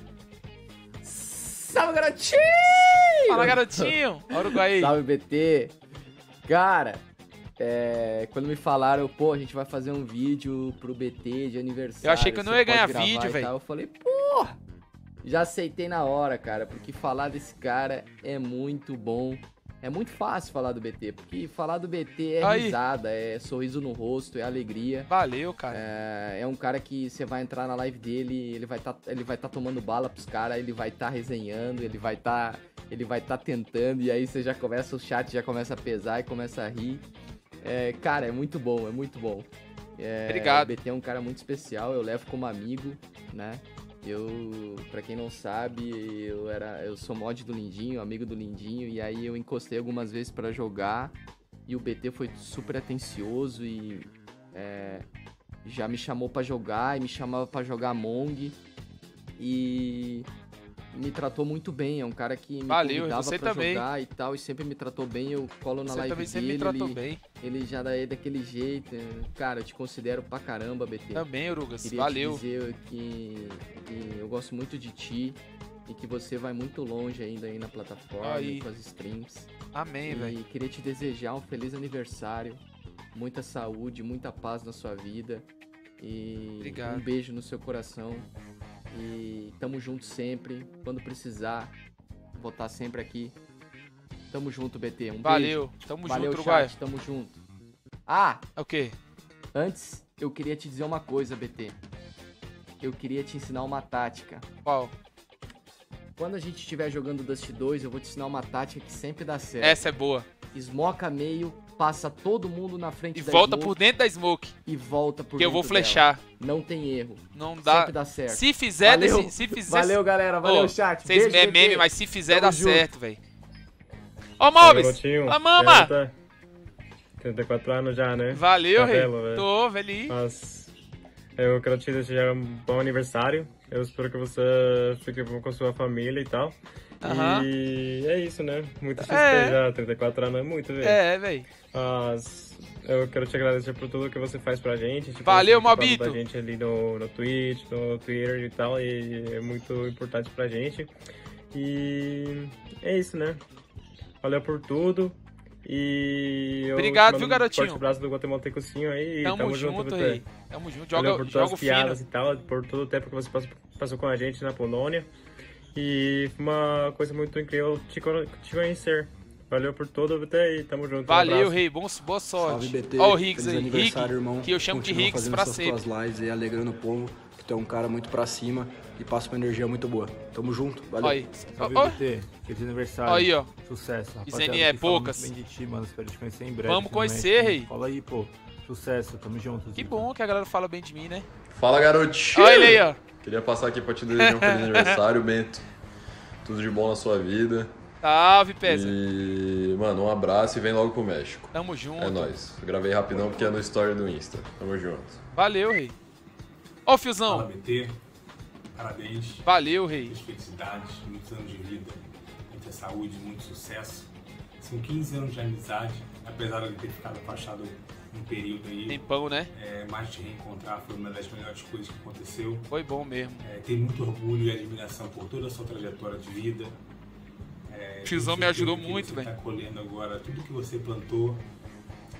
Salve, garotinho!
Fala, garotinho. Olha o Uruguai aí.
Salve, B T. Cara, é, quando me falaram, pô, a gente vai fazer um vídeo pro B T de aniversário.
Eu achei que eu não
você
ia ganhar
pode gravar
vídeo,
e
velho.
tal. Eu falei, pô, já aceitei na hora, cara, porque falar desse cara é muito bom. É muito fácil falar do B T, porque falar do B T é
Aí.
risada, é sorriso no rosto, é alegria.
Valeu, cara.
É, é um cara que você vai entrar na live dele, ele vai tá, ele vai tá tomando bala pros caras, ele vai tá resenhando, ele vai tá, ele vai tá tentando, e aí você já começa, o chat já começa a pesar e começa a rir. É, cara, é muito bom, é muito bom. É,
Obrigado.
O B T é um cara muito especial, eu levo como amigo, né? Eu, pra quem não sabe, eu era, eu sou mod do Lindinho, amigo do Lindinho, e aí eu encostei algumas vezes pra jogar, e o B T foi super atencioso e é, já me chamou pra jogar, e me chamava pra jogar Among, e me tratou muito bem, é um cara que me
Valeu,
convidava
você
pra
também.
jogar e tal, e sempre me tratou bem, eu colo na
Você
live
também sempre
dele,
me tratou
ele,
bem.
ele já é daquele jeito, cara, eu te considero pra caramba, B T.
Também, Urugas,
Queria
valeu.
te dizer que, que eu gosto muito de ti e que você vai muito longe ainda aí na plataforma,
Aí.
com as streams.
Amém,
E
velho.
queria te desejar um feliz aniversário, muita saúde, muita paz na sua vida e
Obrigado.
um beijo no seu coração. E tamo junto sempre, quando precisar, vou estar sempre aqui. Tamo junto, B T. Um
Valeu.
beijo.
Tamo
Valeu,
junto, Uruguai.
chat, tamo junto. Ah!
O quê?
Antes, eu queria te dizer uma coisa, B T. Eu queria te ensinar uma tática.
Qual?
Quando a gente estiver jogando Dust dois, eu vou te ensinar uma tática que sempre dá certo.
Essa é boa.
Esmoca meio, passa todo mundo na frente
E
da
volta
smoke
por dentro da smoke.
e volta por
Que eu
dentro
vou flechar.
dela. Não tem erro.
Não dá.
Sempre dá certo.
Se fizer,
Valeu.
desse- se fizer.
Valeu, galera. Valeu,
Ô,
chat.
Vocês
Beijo,
é
B T.
meme, mas se fizer,
Tamo
dá
junto.
certo, velho. Ó, Mobis. Ó, mama.
trinta e quatro anos já, né?
Valeu,
Tá
rei.
velho, velho.
Tô, velhinho.
Mas eu quero te desejar um bom aniversário. Eu espero que você fique bom com a sua família e tal.
Aham.
E é isso, né? Muito X P
É.
já, trinta e quatro anos é muito, velho.
É, velho.
Mas eu quero te agradecer por tudo que você faz pra gente. Tipo,
Valeu,
você fala
Mobito.
da gente ali no, no Twitch, no Twitter e tal. E é muito importante pra gente. E é isso, né? Valeu por tudo. E eu
Obrigado,
te mando
viu, garotinho?
Um forte abraço do Guatemaltecocinho aí. e
Tamo
tamo
junto,
junto,
rei.
B T.
Tamo junto.
Valeu
Joga-
por todas
jogo
as piadas
fino.
e tal, por todo o tempo que você passou, passou com a gente na Polônia. E foi uma coisa muito incrível te, con- te conhecer. Valeu por tudo, B T, e tamo junto. Um
Valeu,
abraço.
rei. Bom, boa sorte.
Salve, B T.
Ó o Higgs
Feliz
aí.
aniversário,
Higgs,
irmão.
que eu chamo de
Continua
Higgs
fazendo
pra
essas
sempre.
tuas lives aí, alegrando o povo, que tu é um cara muito pra cima e passa uma energia muito boa. Tamo junto, valeu.
Aí.
Salve,
Ó, ó.
B T.
Feliz aniversário.
Aí, ó.
Sucesso.
Izeni
Rapaziada,
é
aqui fala
poucas.
muito bem de ti, mano. Espero te conhecer em breve.
Vamos
aqui no
conhecer,
México.
rei.
Fala aí, pô. Sucesso, tamo junto.
Que bom que a galera fala bem de mim, né?
Fala, garotinho!
Olha ele aí, ó.
Queria passar aqui pra te desejar um feliz aniversário, Bento. Tudo de bom na sua vida.
Salve, Pesa.
E, mano, um abraço e vem logo pro México.
Tamo junto.
É nóis. Eu gravei rapidão porque é no story do Insta. Tamo junto.
Valeu, rei. Ó o Fiozão.
Fala, B T. Parabéns.
Valeu, rei.
Muitas felicidades, muitos anos de vida, muita saúde, muito sucesso. São quinze anos de amizade, apesar de ter ficado afastado um período aí.
Tempão, né?
É, mas te reencontrar foi uma das melhores coisas que aconteceu.
Foi bom mesmo.
É, tenho muito orgulho e admiração por toda a sua trajetória de vida. É,
Fiozão
tenho
me ajudou
certeza que
muito,
você
velho.
tá colhendo agora tudo que você plantou. É,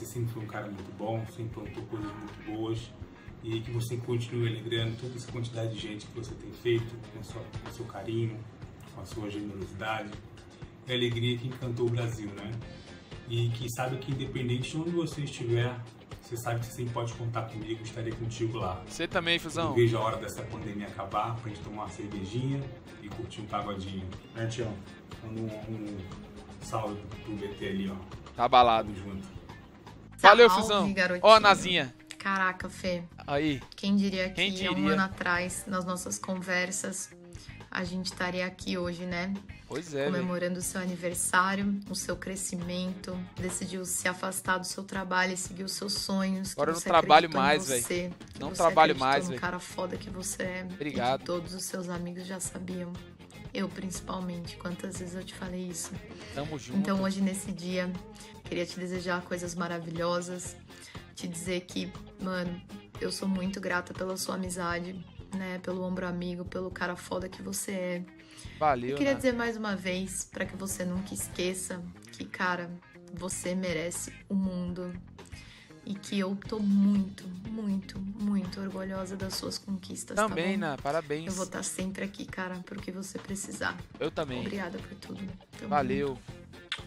você sempre foi um cara muito bom, sempre plantou coisas muito boas e que você continue alegrando toda essa quantidade de gente que você tem feito, com, sua, com o seu carinho, com a sua generosidade e a alegria que encantou o Brasil, né? E que sabe que independente de onde você estiver, você sabe que você sempre pode contar comigo, estarei contigo lá.
Você também, Fusão.
Eu vejo a hora dessa pandemia acabar, pra gente tomar uma cervejinha e curtir um pagodinho. Né, Tião? Manda um, um salve pro B T ali, ó.
Tá abalado.
Tamo junto.
Valeu,
Salve,
Fusão.
garotinho.
Ó, a Nazinha.
Caraca, Fê.
Aí.
Quem diria que
Quem diria?
um ano atrás, nas nossas conversas, a gente estaria aqui hoje, né?
Pois é,
comemorando o seu aniversário, o seu crescimento, decidiu se afastar do seu trabalho e seguir os seus sonhos.
Agora eu não
você
trabalho
acreditou em
mais,
você,
velho.
que
Não
você
trabalho
acreditou
mais,
no
velho.
cara foda que você é.
Obrigado.
E que todos os seus amigos já sabiam. Eu, principalmente. Quantas vezes eu te falei isso?
Tamo junto.
Então, hoje, nesse dia, queria te desejar coisas maravilhosas. Te dizer que, mano, eu sou muito grata pela sua amizade, né? Pelo ombro amigo, pelo cara foda que você é.
Valeu,
Eu queria
né?
dizer mais uma vez, pra que você nunca esqueça, que, cara, você merece o mundo. E que eu tô muito, muito, muito orgulhosa das suas conquistas,
Também,
tá bom?
né? Parabéns.
Eu vou estar sempre aqui, cara, pro que você precisar.
Eu também.
Obrigada por tudo. Tamo
Valeu.
junto.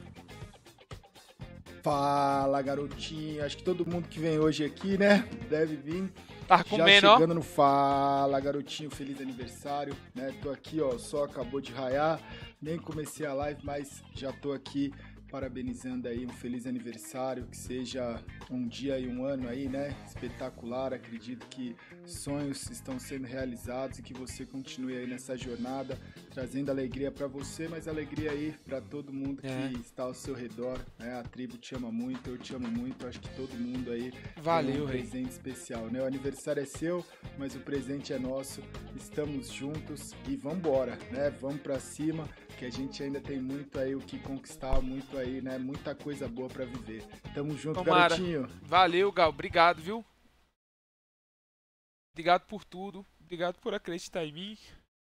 Fala, garotinho. Acho que todo mundo que vem hoje aqui, né, deve vir.
Tá
Já
comendo, ó.
chegando no Fala, garotinho. Feliz aniversário, né? Tô aqui, ó, só acabou de raiar. Nem comecei a live, mas já tô aqui parabenizando aí um feliz aniversário, que seja um dia e um ano aí, né, espetacular. Acredito que sonhos estão sendo realizados e que você continue aí nessa jornada, trazendo alegria para você, mas alegria aí para todo mundo que
É.
está ao seu redor, né? A tribo te ama muito, eu te amo muito, acho que todo mundo aí
Valeu,
tem um
rei.
presente especial, né? O aniversário é seu, mas o presente é nosso. Estamos juntos e vambora, né? Vamos para cima, que a gente ainda tem muito aí o que conquistar, muito aí, né? Muita coisa boa para viver. Tamo junto,
Tomara.
garotinho.
Valeu, Gal. Obrigado, viu? Obrigado por tudo. Obrigado por acreditar em mim.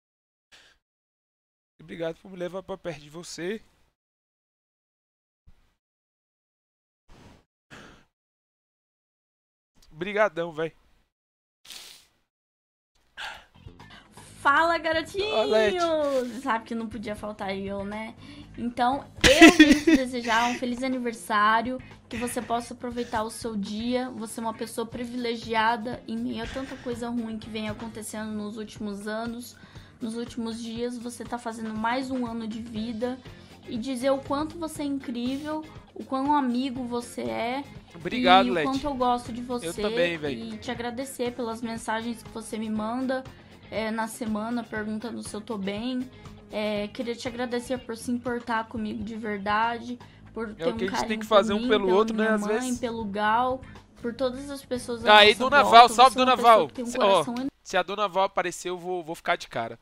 Obrigado por me levar pra perto de você. Obrigadão, velho.
Fala, garotinho!
Olete.
Sabe que não podia faltar eu, né? Então, eu vim te desejar um feliz aniversário, que você possa aproveitar o seu dia, você é uma pessoa privilegiada em meio a tanta coisa ruim que vem acontecendo nos últimos anos, nos últimos dias, você tá fazendo mais um ano de vida, e dizer o quanto você é incrível, o quão amigo você é.
Obrigado,
e o
Leti.
quanto eu gosto de você.
Eu também, véi.
E te agradecer pelas mensagens que você me manda é, na semana, perguntando se eu tô bem. É, queria te agradecer por se importar comigo de verdade, por ter
É o
um
que a gente
carinho
tem que fazer
por
um
mim,
pelo
pela
outro, né,
minha
às
mãe,
vezes.
pelo Gal, por todas as pessoas à
Aí,
nossa
Dona
volta.
Val,
Você
salve,
é uma
Dona
pessoa
Val.
que tem um
Ó,
coração enorme.
se a Dona Val aparecer, eu vou, vou ficar de cara.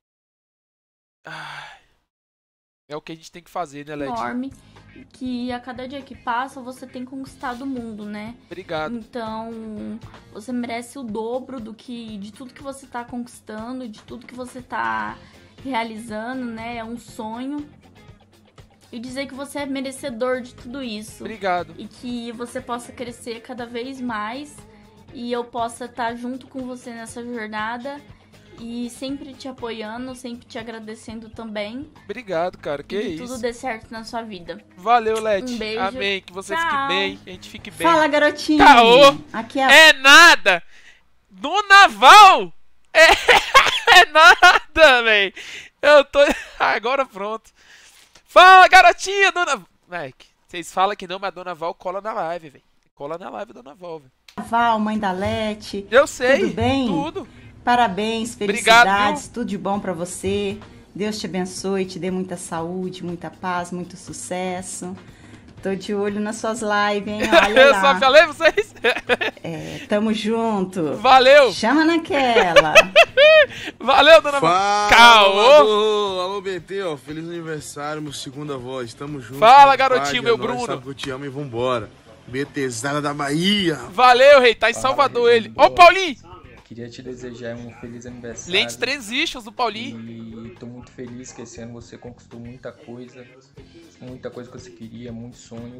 Ai. É o que a gente tem que fazer, né, Leti?
enorme, que a cada dia que passa você tem conquistado o mundo, né?
Obrigado.
Então, você merece o dobro do que de tudo que você tá conquistando, de tudo que você tá realizando, né? É um sonho. E dizer que você é merecedor de tudo isso.
Obrigado.
E que você possa crescer cada vez mais e eu possa estar junto com você nessa jornada. E sempre te apoiando, sempre te agradecendo também.
Obrigado, cara. Que
e que
isso.
tudo dê certo na sua vida.
Valeu, Leti.
Um beijo.
Amém. Que você
Tchau.
fique bem, que a gente fique bem.
Fala, garotinho.
Caô.
Aqui é a...
É nada. Dona Val. É, é nada, velho. Eu tô... Agora pronto. Fala, garotinha, Dona... Véi, vocês falam que não, mas a Dona Val cola na live, velho. Cola na live, Dona Val, velho.
Val, mãe da Leti.
Eu sei.
Tudo bem?
Tudo.
Parabéns,
Obrigado,
felicidades,
viu?
tudo de bom pra você. Deus te abençoe, te dê muita saúde, muita paz, muito sucesso. Tô de olho nas suas lives, hein? Olha
Eu
lá.
só falei pra vocês.
É, tamo junto.
Valeu.
Chama naquela.
Valeu, Dona Val.
Fala,
Caô.
Alô, alô, B T, ó, feliz aniversário, meu segunda voz, tamo junto.
Fala,
meu
garotinho,
pai,
meu
é nóis,
Bruno.
Sabe que eu te amo e vambora. BTzada da Bahia.
Valeu, rei. Tá em Salvador ele. Ó o Paulinho.
Queria te desejar um feliz aniversário.
Lentes transistas do Paulinho.
E tô muito feliz que esse ano você conquistou muita coisa. Muita coisa que você queria, muitos sonhos.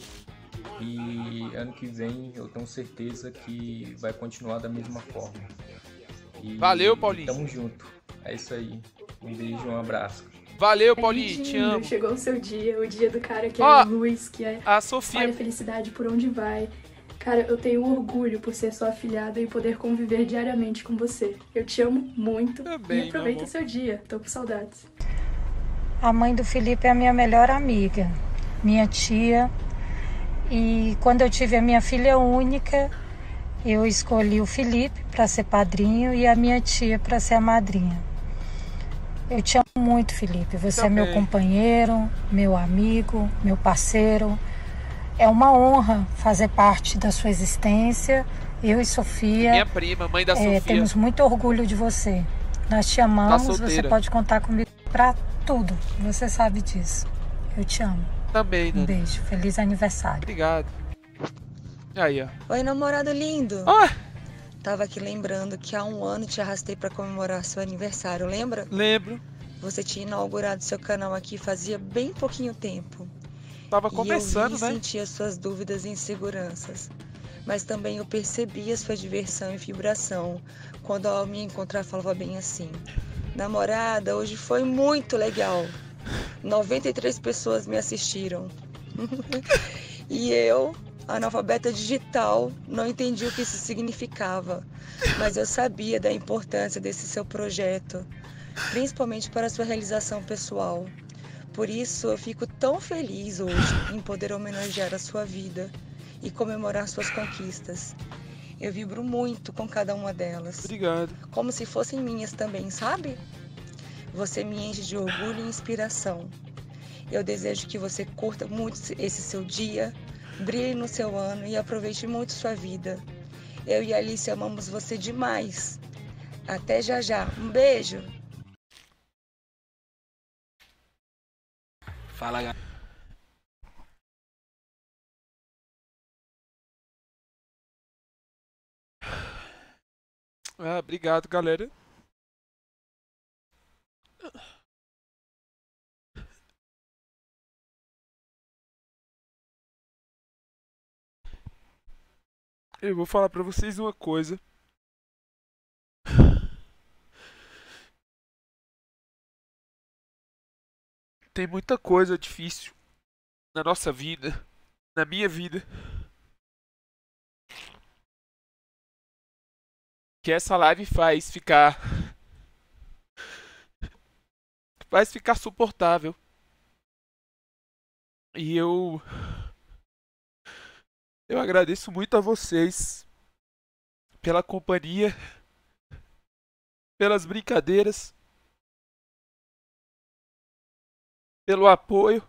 E ano que vem eu tenho certeza que vai continuar da mesma forma. E
Valeu, Paulinho.
Tamo junto. É isso aí. Um beijo, um abraço.
Valeu,
É
Paulinho.
lindo,
Te amo.
Chegou o seu dia, o dia do cara que é
Ó,
a luz, que é
a Sofia.
olha a felicidade por onde vai. Cara, eu tenho orgulho por ser sua afilhada e poder conviver diariamente com você. Eu te amo muito
Também,
e aproveita
meu amor.
seu dia. Tô com saudades.
A mãe do Felipe é a minha melhor amiga, minha tia. E quando eu tive a minha filha única, eu escolhi o Felipe para ser padrinho e a minha tia para ser a madrinha. Eu te amo muito, Felipe. Você
Também.
é meu companheiro, meu amigo, meu parceiro. É uma honra fazer parte da sua existência. Eu e Sofia.
Minha prima, mãe da
é,
Sofia.
Temos muito orgulho de você. Nós te amamos,
Tá
você
solteira.
pode contar comigo pra tudo. Você sabe disso. Eu te amo.
Também, né?
Um beijo. Feliz aniversário.
Obrigado. Aí, ó.
Oi, namorado lindo.
Ah!
Tava aqui lembrando que há um ano te arrastei pra comemorar seu aniversário, lembra?
Lembro.
Você tinha inaugurado seu canal aqui fazia bem pouquinho tempo.
Tava
E
começando,
eu vi
né?
e senti as suas dúvidas e inseguranças. Mas também eu percebi a sua diversão e vibração. Quando ao me encontrar falava bem assim: namorada, hoje foi muito legal. noventa e três pessoas me assistiram. E eu, analfabeta digital, não entendi o que isso significava. Mas eu sabia da importância desse seu projeto, principalmente para a sua realização pessoal. Por isso eu fico tão feliz hoje em poder homenagear a sua vida e comemorar suas conquistas. Eu vibro muito com cada uma delas.
Obrigado.
Como se fossem minhas também, sabe? Você me enche de orgulho e inspiração. Eu desejo que você curta muito esse seu dia, brilhe no seu ano e aproveite muito sua vida. Eu e a Alice amamos você demais. Até já já. Um beijo.
Fala, galera. Ah, obrigado, galera. Eu vou falar pra vocês uma coisa. Tem muita coisa difícil na nossa vida, na minha vida, que essa live faz ficar faz ficar suportável. E eu eu agradeço muito a vocês pela companhia, pelas brincadeiras, pelo apoio.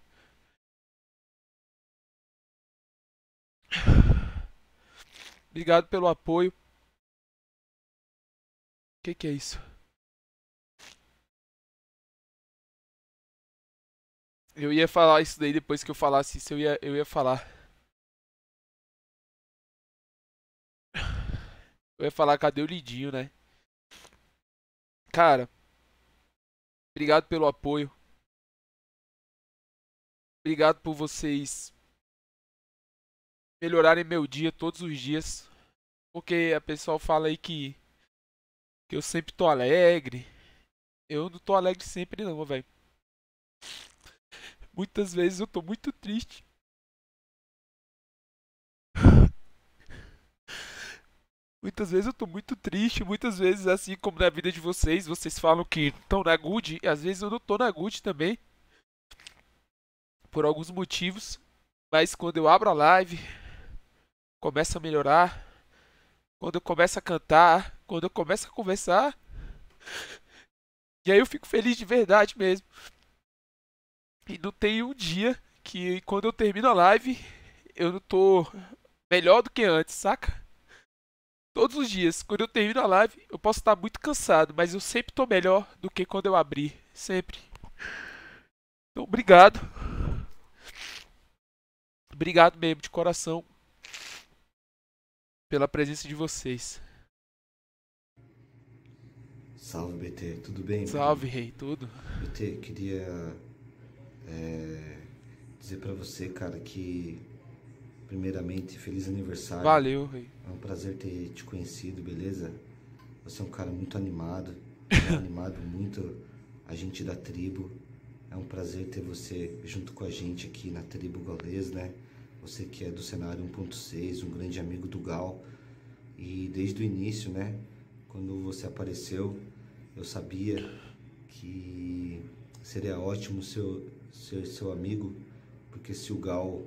Obrigado pelo apoio. O que, que é isso? Eu ia falar isso daí depois que eu falasse isso, eu ia, eu ia falar. Eu ia falar, cadê o Lidinho, né? Cara, obrigado pelo apoio. Obrigado por vocês melhorarem meu dia todos os dias. Porque a pessoa fala aí que, que eu sempre tô alegre. Eu não tô alegre sempre não, velho. Muitas vezes eu tô muito triste. Muitas vezes eu tô muito triste. Muitas vezes, assim como na vida de vocês, vocês falam que estão na good. E às vezes eu não tô na good também. Por alguns motivos. Mas quando eu abro a live, começa a melhorar. Quando eu começo a cantar, quando eu começo a conversar, e aí eu fico feliz de verdade mesmo. E não tem um dia que quando eu termino a live, eu não tô melhor do que antes, saca? Todos os dias, quando eu termino a live, eu posso estar muito cansado, mas eu sempre tô melhor do que quando eu abri, sempre. Então, obrigado. Obrigado mesmo, de coração, pela presença de vocês.
Salve, B T, tudo bem?
Salve, rei, tudo.
B T, queria é, dizer pra você, cara, que primeiramente, feliz aniversário.
Valeu, rei.
É um prazer ter te conhecido, beleza? Você é um cara muito animado, é animado muito a gente da tribo. É um prazer ter você junto com a gente aqui na tribo Gaules, né? Você que é do cenário um ponto seis, um grande amigo do Gal. E desde o início, né? Quando você apareceu, eu sabia que seria ótimo ser seu, seu amigo, porque se o Gal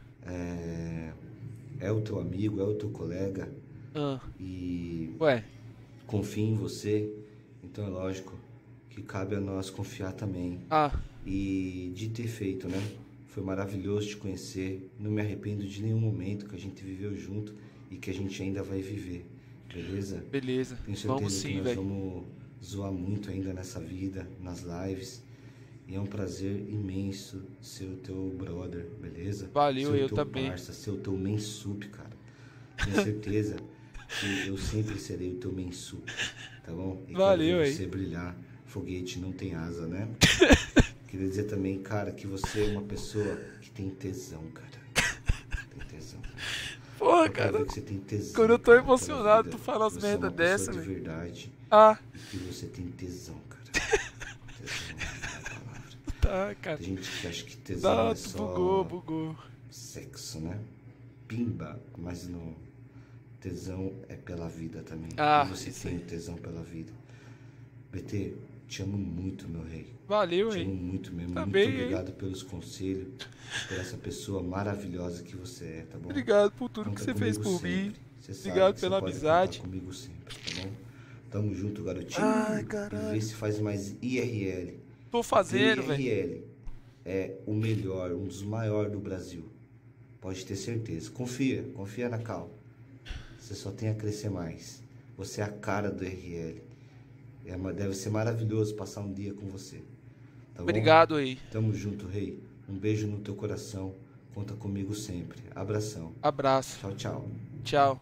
é, é o teu amigo, é o teu colega,
ah.
e
Ué.
confia em você, então é lógico que cabe a nós confiar também.
Ah.
E de ter feito, né? Foi maravilhoso te conhecer, não me arrependo de nenhum momento que a gente viveu junto e que a gente ainda vai viver, beleza?
Beleza,
Tenho certeza
vamos sim,
que nós
velho.
vamos zoar muito ainda nessa vida, nas lives. E é um prazer imenso ser o teu brother, beleza?
Valeu,
ser
eu
o teu
também.
Parça, ser o teu mensup, cara. Tenho certeza que eu sempre serei o teu mensup, tá bom? E
Valeu,
quero ver
aí.
você brilhar. Foguete não tem asa, né? Queria dizer também, cara, que você é uma pessoa que tem tesão, cara. Tem tesão.
Porra,
eu quero
cara.
ver que você tem tesão.
Quando eu tô
cara,
emocionado,
pela vida.
tu fala as
Você é
merda
uma pessoa
dessa,
de
velho.
verdade.
Ah.
E que você tem tesão, cara. Tesão é a palavra.
Tá, cara.
Tem gente que acha que tesão
Não,
é só
bugou, bugou.
sexo, né? Pimba, mas não. Tesão é pela vida também.
Ah,
e você
isso
tem
aí.
tesão pela vida. B T, te amo muito, meu rei.
Valeu,
Te
hein?
amo muito mesmo.
Também,
muito
hein?
obrigado pelos conselhos, por essa pessoa maravilhosa que você é, tá bom?
Obrigado por tudo
Conta
que você fez
comigo
por mim.
sempre. Você sabe
Obrigado
que
pela
você pode
amizade.
contar comigo sempre, tá bom? Tamo junto, garotinho.
Ai,
E
caralho.
vê se faz mais I R L.
Tô fazendo,
I R L é o melhor, um dos maiores do Brasil. Pode ter certeza. Confia, confia na Cal. Você só tem a crescer mais. Você é a cara do R L. É, uma- deve ser maravilhoso passar um dia com você. Tá bom?
Obrigado aí.
Tamo junto, rei. Um beijo no teu coração. Conta comigo sempre. Abração.
Abraço.
Tchau, tchau.
Tchau.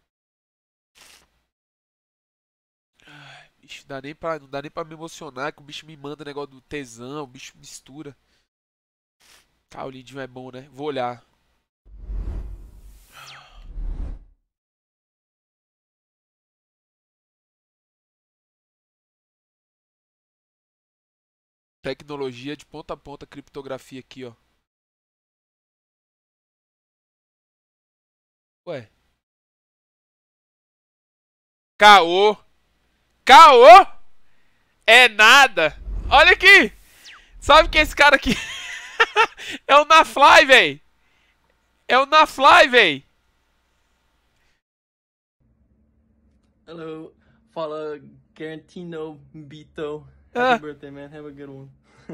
Ai, bicho, dá nem pra, não dá nem pra me emocionar, que o bicho me manda negócio do tesão, o bicho mistura. Ah, o Lindinho é bom, né? Vou olhar. Tecnologia de ponta a ponta, criptografia aqui, ó. Ué. Caô. Caô? É nada. Olha aqui. Sabe que esse cara aqui é o Nafly, véi. É o Nafly, véi.
Hello, fala Garantino Bito.
Ah.
Happy birthday, man. Have a good one.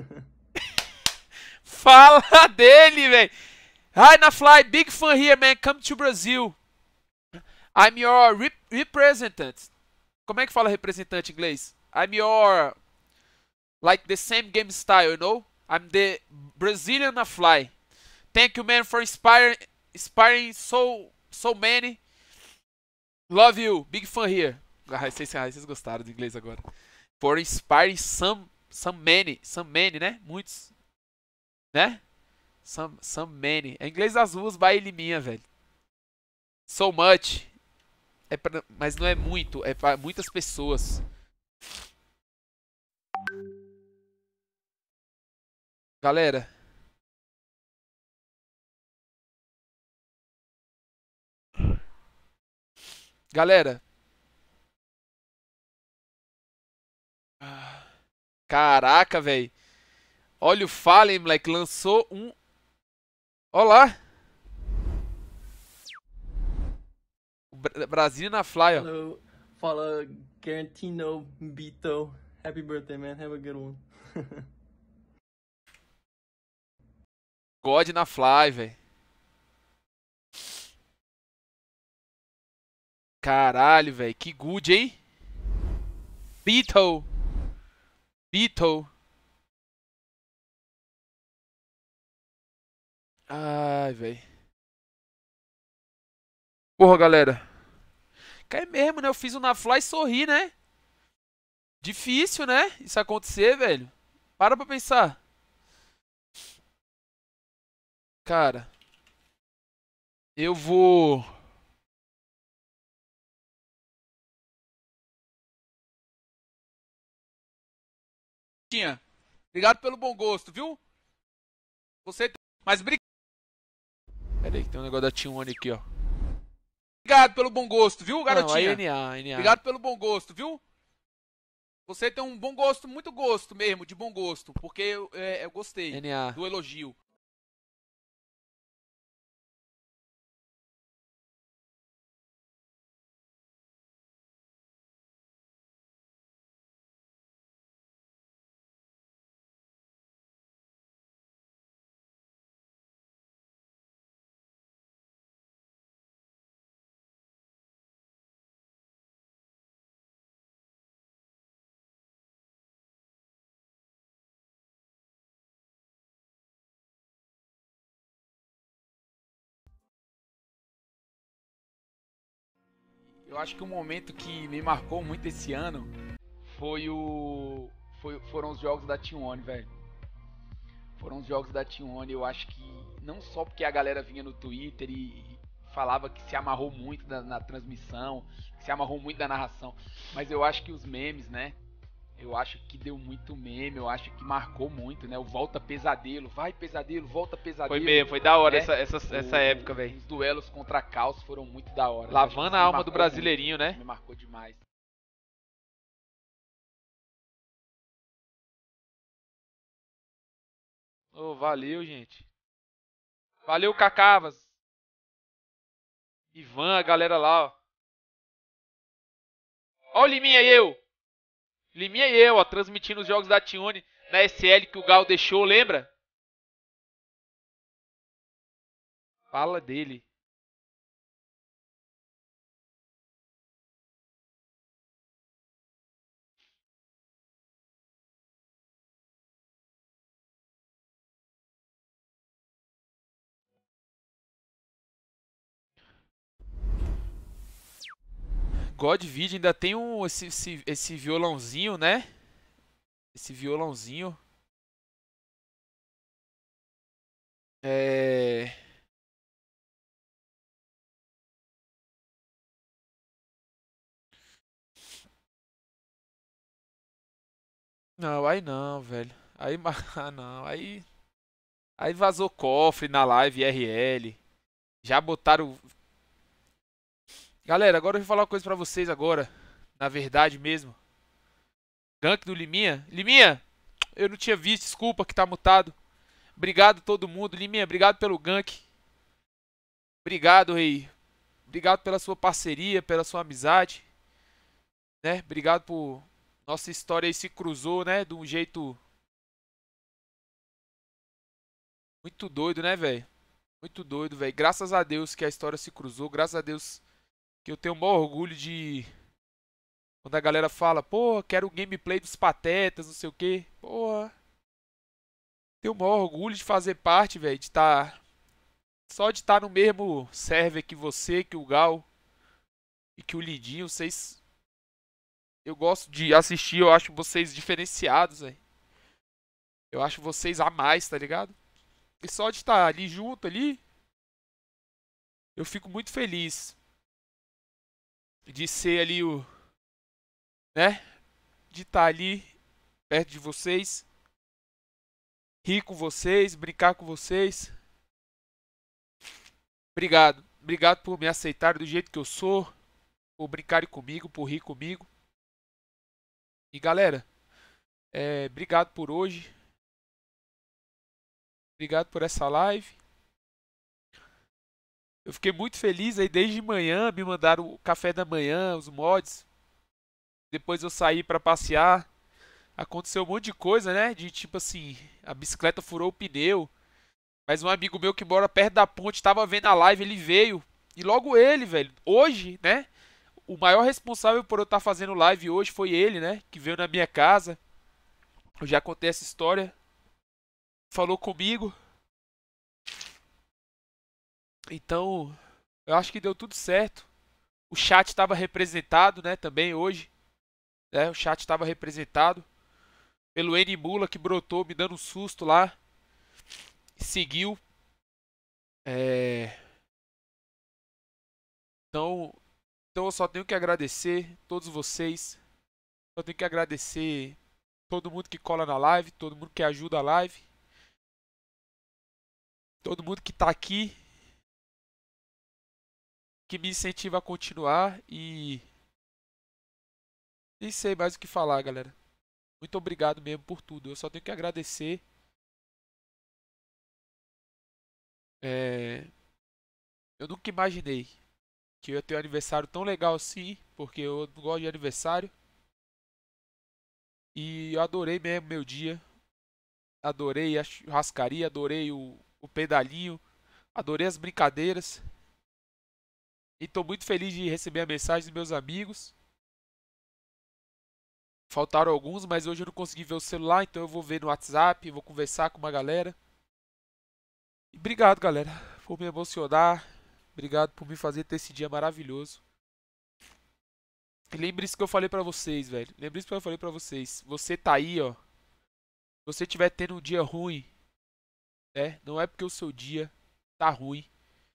Fala dele, véi. Hi, Nafly. Big fan here, man. Come to Brazil. I'm your rep representative. Como é que fala representante em inglês? I'm your... Like the same game style, you know? I'm the Brazilian Nafly. Thank you, man, for inspiring, inspiring so, so many. Love you. Big fan here. Ah, vocês, vocês gostaram do inglês agora. For inspiring some, some many. Some many, né? Muitos. Né? Some, some many. É inglês das ruas, by Liminha, velho. So much. É pra, mas não é muito. É pra muitas pessoas. Galera. Galera. Caraca, velho. Olha o Fallen, moleque. Lançou um... Olha lá. O Bra- Brasil na Fly, ó.
Hello, fala Garantino Bito. Happy birthday, man. Have a good one.
God na Fly, velho. Caralho, velho. Que good, hein? Beetle. Beetle. Ai, velho. Porra, galera. Cai mesmo, né? Eu fiz o na Fly e sorri, né? Difícil, né? Isso acontecer, velho. Para pra pensar. Cara. Eu vou... Obrigado pelo bom gosto, viu? Você... Mas obrigado... Pera aí que tem um negócio da T um aqui, ó. Obrigado pelo bom gosto, viu, garotinha? Não, N A, N A. Obrigado pelo bom gosto, viu? Você tem um bom gosto, muito gosto mesmo, de bom gosto. Porque eu, é, eu gostei N A. Do elogio. Eu acho que o momento que me marcou muito esse ano foi o foi, foram os jogos da T um, velho. Foram os jogos da T um. Eu acho que não só porque a galera vinha no Twitter e, e falava que se amarrou muito na, na transmissão, que se amarrou muito na narração, mas eu acho que os memes, né? Eu acho que deu muito meme, eu acho que marcou muito, né? O Volta Pesadelo, vai Pesadelo, volta Pesadelo. Foi mesmo, foi da hora, né? essa, essa, essa época, velho. Os duelos contra Caos foram muito da hora. Lavando a alma do brasileirinho, muito, né? Me marcou demais. Oh, valeu, gente. Valeu, Cacavas. Ivan, a galera lá, ó. Ó o Liminha e eu. Liminha e eu, ó, transmitindo os jogos da T um na S L que o Gal deixou, lembra? Fala dele. God Video ainda tem um, esse, esse, esse violãozinho, né? Esse violãozinho. É... Não, aí não, velho. Aí, ah, não, aí... Aí vazou cofre na live I R L. Já botaram... Galera, agora eu vou falar uma coisa pra vocês agora. Na verdade mesmo. Gank do Liminha. Liminha, eu não tinha visto, desculpa que tá mutado. Obrigado todo mundo. Liminha, obrigado pelo gank. Obrigado, rei. Obrigado pela sua parceria, pela sua amizade. Né? Obrigado por... Nossa história aí se cruzou, né? De um jeito... Muito doido, né, velho? Muito doido, velho. Graças a Deus que a história se cruzou. Graças a Deus que eu tenho o maior orgulho de... Quando a galera fala, pô, quero o gameplay dos Patetas, não sei o que. Pô, tenho o maior orgulho de fazer parte, velho. De estar... Só de estar no mesmo server que você, que o Gal e que o Lidinho. Vocês... Eu gosto de assistir, eu acho vocês diferenciados, velho. Eu acho vocês a mais, tá ligado? E só de estar ali junto, ali, eu fico muito feliz. De ser ali o... Né? De estar ali, perto de vocês. Rir com vocês, brincar com vocês. Obrigado. Obrigado por me aceitar do jeito que eu sou. Por brincarem comigo, por rir comigo. E galera, é, obrigado por hoje. Obrigado por essa live. Eu fiquei muito feliz aí desde manhã. Me mandaram o café da manhã, os mods. Depois eu saí pra passear. Aconteceu um monte de coisa, né? De tipo assim, a bicicleta furou o pneu. Mas um amigo meu que mora perto da ponte tava vendo a live, ele veio. E logo ele, velho, hoje, né? O maior responsável por eu estar fazendo live hoje foi ele, né? Que veio na minha casa. Eu já contei essa história. Falou comigo. Então, eu acho que deu tudo certo. O chat estava representado, né? Também hoje. Né, o chat estava representado. Pelo N Mula que brotou me dando um susto lá. Seguiu. É... Então, então eu só tenho que agradecer todos vocês. Só tenho que agradecer todo mundo que cola na live, todo mundo que ajuda a live. Todo mundo que tá aqui, que me incentiva a continuar e nem sei mais o que falar, galera. Muito obrigado mesmo por tudo. Eu só tenho que agradecer. É... Eu nunca imaginei que eu ia ter um aniversário tão legal assim, porque eu não gosto de aniversário. E eu adorei mesmo meu dia. Adorei a churrascaria, adorei o, o pedalinho, adorei as brincadeiras. E tô muito feliz de receber a mensagem dos meus amigos. Faltaram alguns, mas hoje eu não consegui ver o celular, então eu vou ver no WhatsApp, vou conversar com uma galera. E obrigado, galera, por me emocionar. Obrigado por me fazer ter esse dia maravilhoso. Lembre-se que eu falei pra vocês, velho. Lembre-se que eu falei pra vocês. Você tá aí, ó. Se você tiver tendo um dia ruim, né? Não é porque o seu dia tá ruim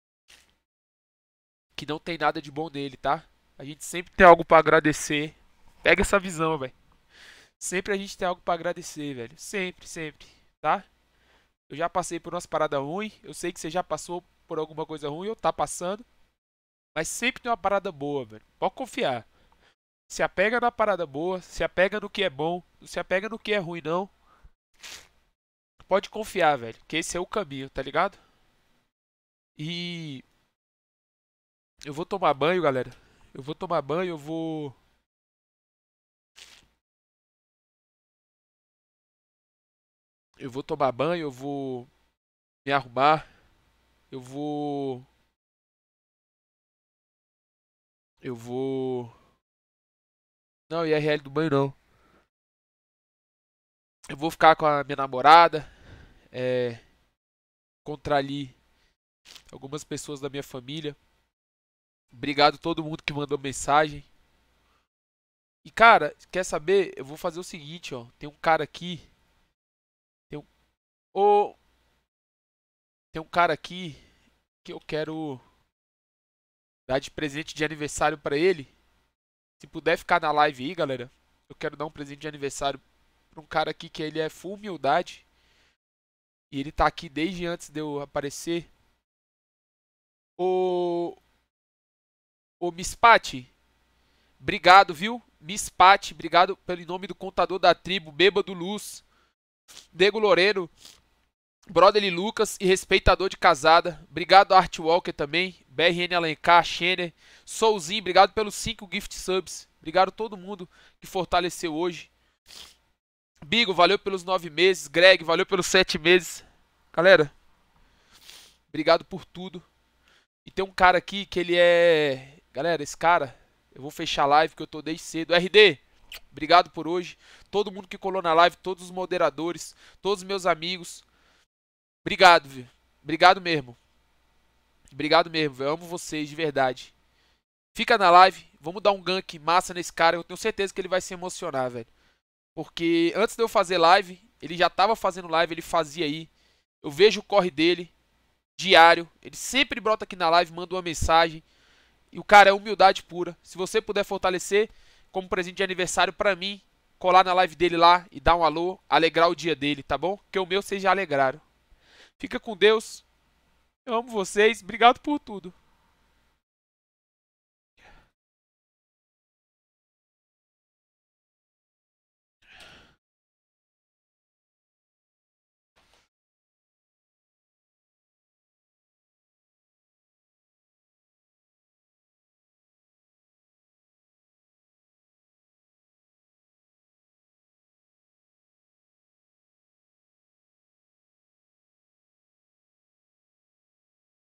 que não tem nada de bom nele, tá? A gente sempre tem algo pra agradecer. Pega essa visão, velho. Sempre a gente tem algo pra agradecer, velho. Sempre, sempre, tá? Eu já passei por umas paradas ruins. Eu sei que você já passou por alguma coisa ruim ou tá passando. Mas sempre tem uma parada boa, velho. Pode confiar. Se apega na parada boa. Se apega no que é bom. Não se apega no que é ruim, não. Pode confiar, velho. Que esse é o caminho, tá ligado? E... eu vou tomar banho, galera. Eu vou tomar banho, eu vou... Eu vou tomar banho, eu vou me arrumar. Eu vou... Eu vou... Não, I R L do banho não. Eu vou ficar com a minha namorada. É... Encontrar ali algumas pessoas da minha família. Obrigado a todo mundo que mandou mensagem. E cara, quer saber? Eu vou fazer o seguinte, ó. Tem um cara aqui. Tem um... Ô... Tem um cara aqui que eu quero dar de presente de aniversário pra ele. Se puder ficar na live aí, galera. Eu quero dar um presente de aniversário pra um cara aqui que ele é full humildade. E ele tá aqui desde antes de eu aparecer. Ô... Ô Miss Patty, obrigado, viu? Miss Patty, obrigado pelo nome do contador da tribo, Bêbado Luz, Diego Loreno, Brotherly Lucas e respeitador de casada. Obrigado Art Walker também, B R N Alencar, Schener, Soulzinho, obrigado pelos cinco gift subs. Obrigado a todo mundo que fortaleceu hoje. Bigo, valeu pelos nove meses. Greg, valeu pelos sete meses. Galera, obrigado por tudo. E tem um cara aqui que ele é... Galera, esse cara, eu vou fechar a live que eu tô desde cedo. R D, obrigado por hoje. Todo mundo que colou na live, todos os moderadores, todos os meus amigos. Obrigado, viu? Obrigado mesmo. Obrigado mesmo, viu? Eu amo vocês de verdade. Fica na live, vamos dar um gank massa nesse cara. Eu tenho certeza que ele vai se emocionar, velho. Porque antes de eu fazer live, ele já tava fazendo live, ele fazia aí. Eu vejo o corre dele, diário. Ele sempre brota aqui na live, manda uma mensagem. E o cara é humildade pura. Se você puder fortalecer como presente de aniversário pra mim, colar na live dele lá e dar um alô, alegrar o dia dele, tá bom? Que o meu vocês já alegraram. Fica com Deus. Eu amo vocês. Obrigado por tudo.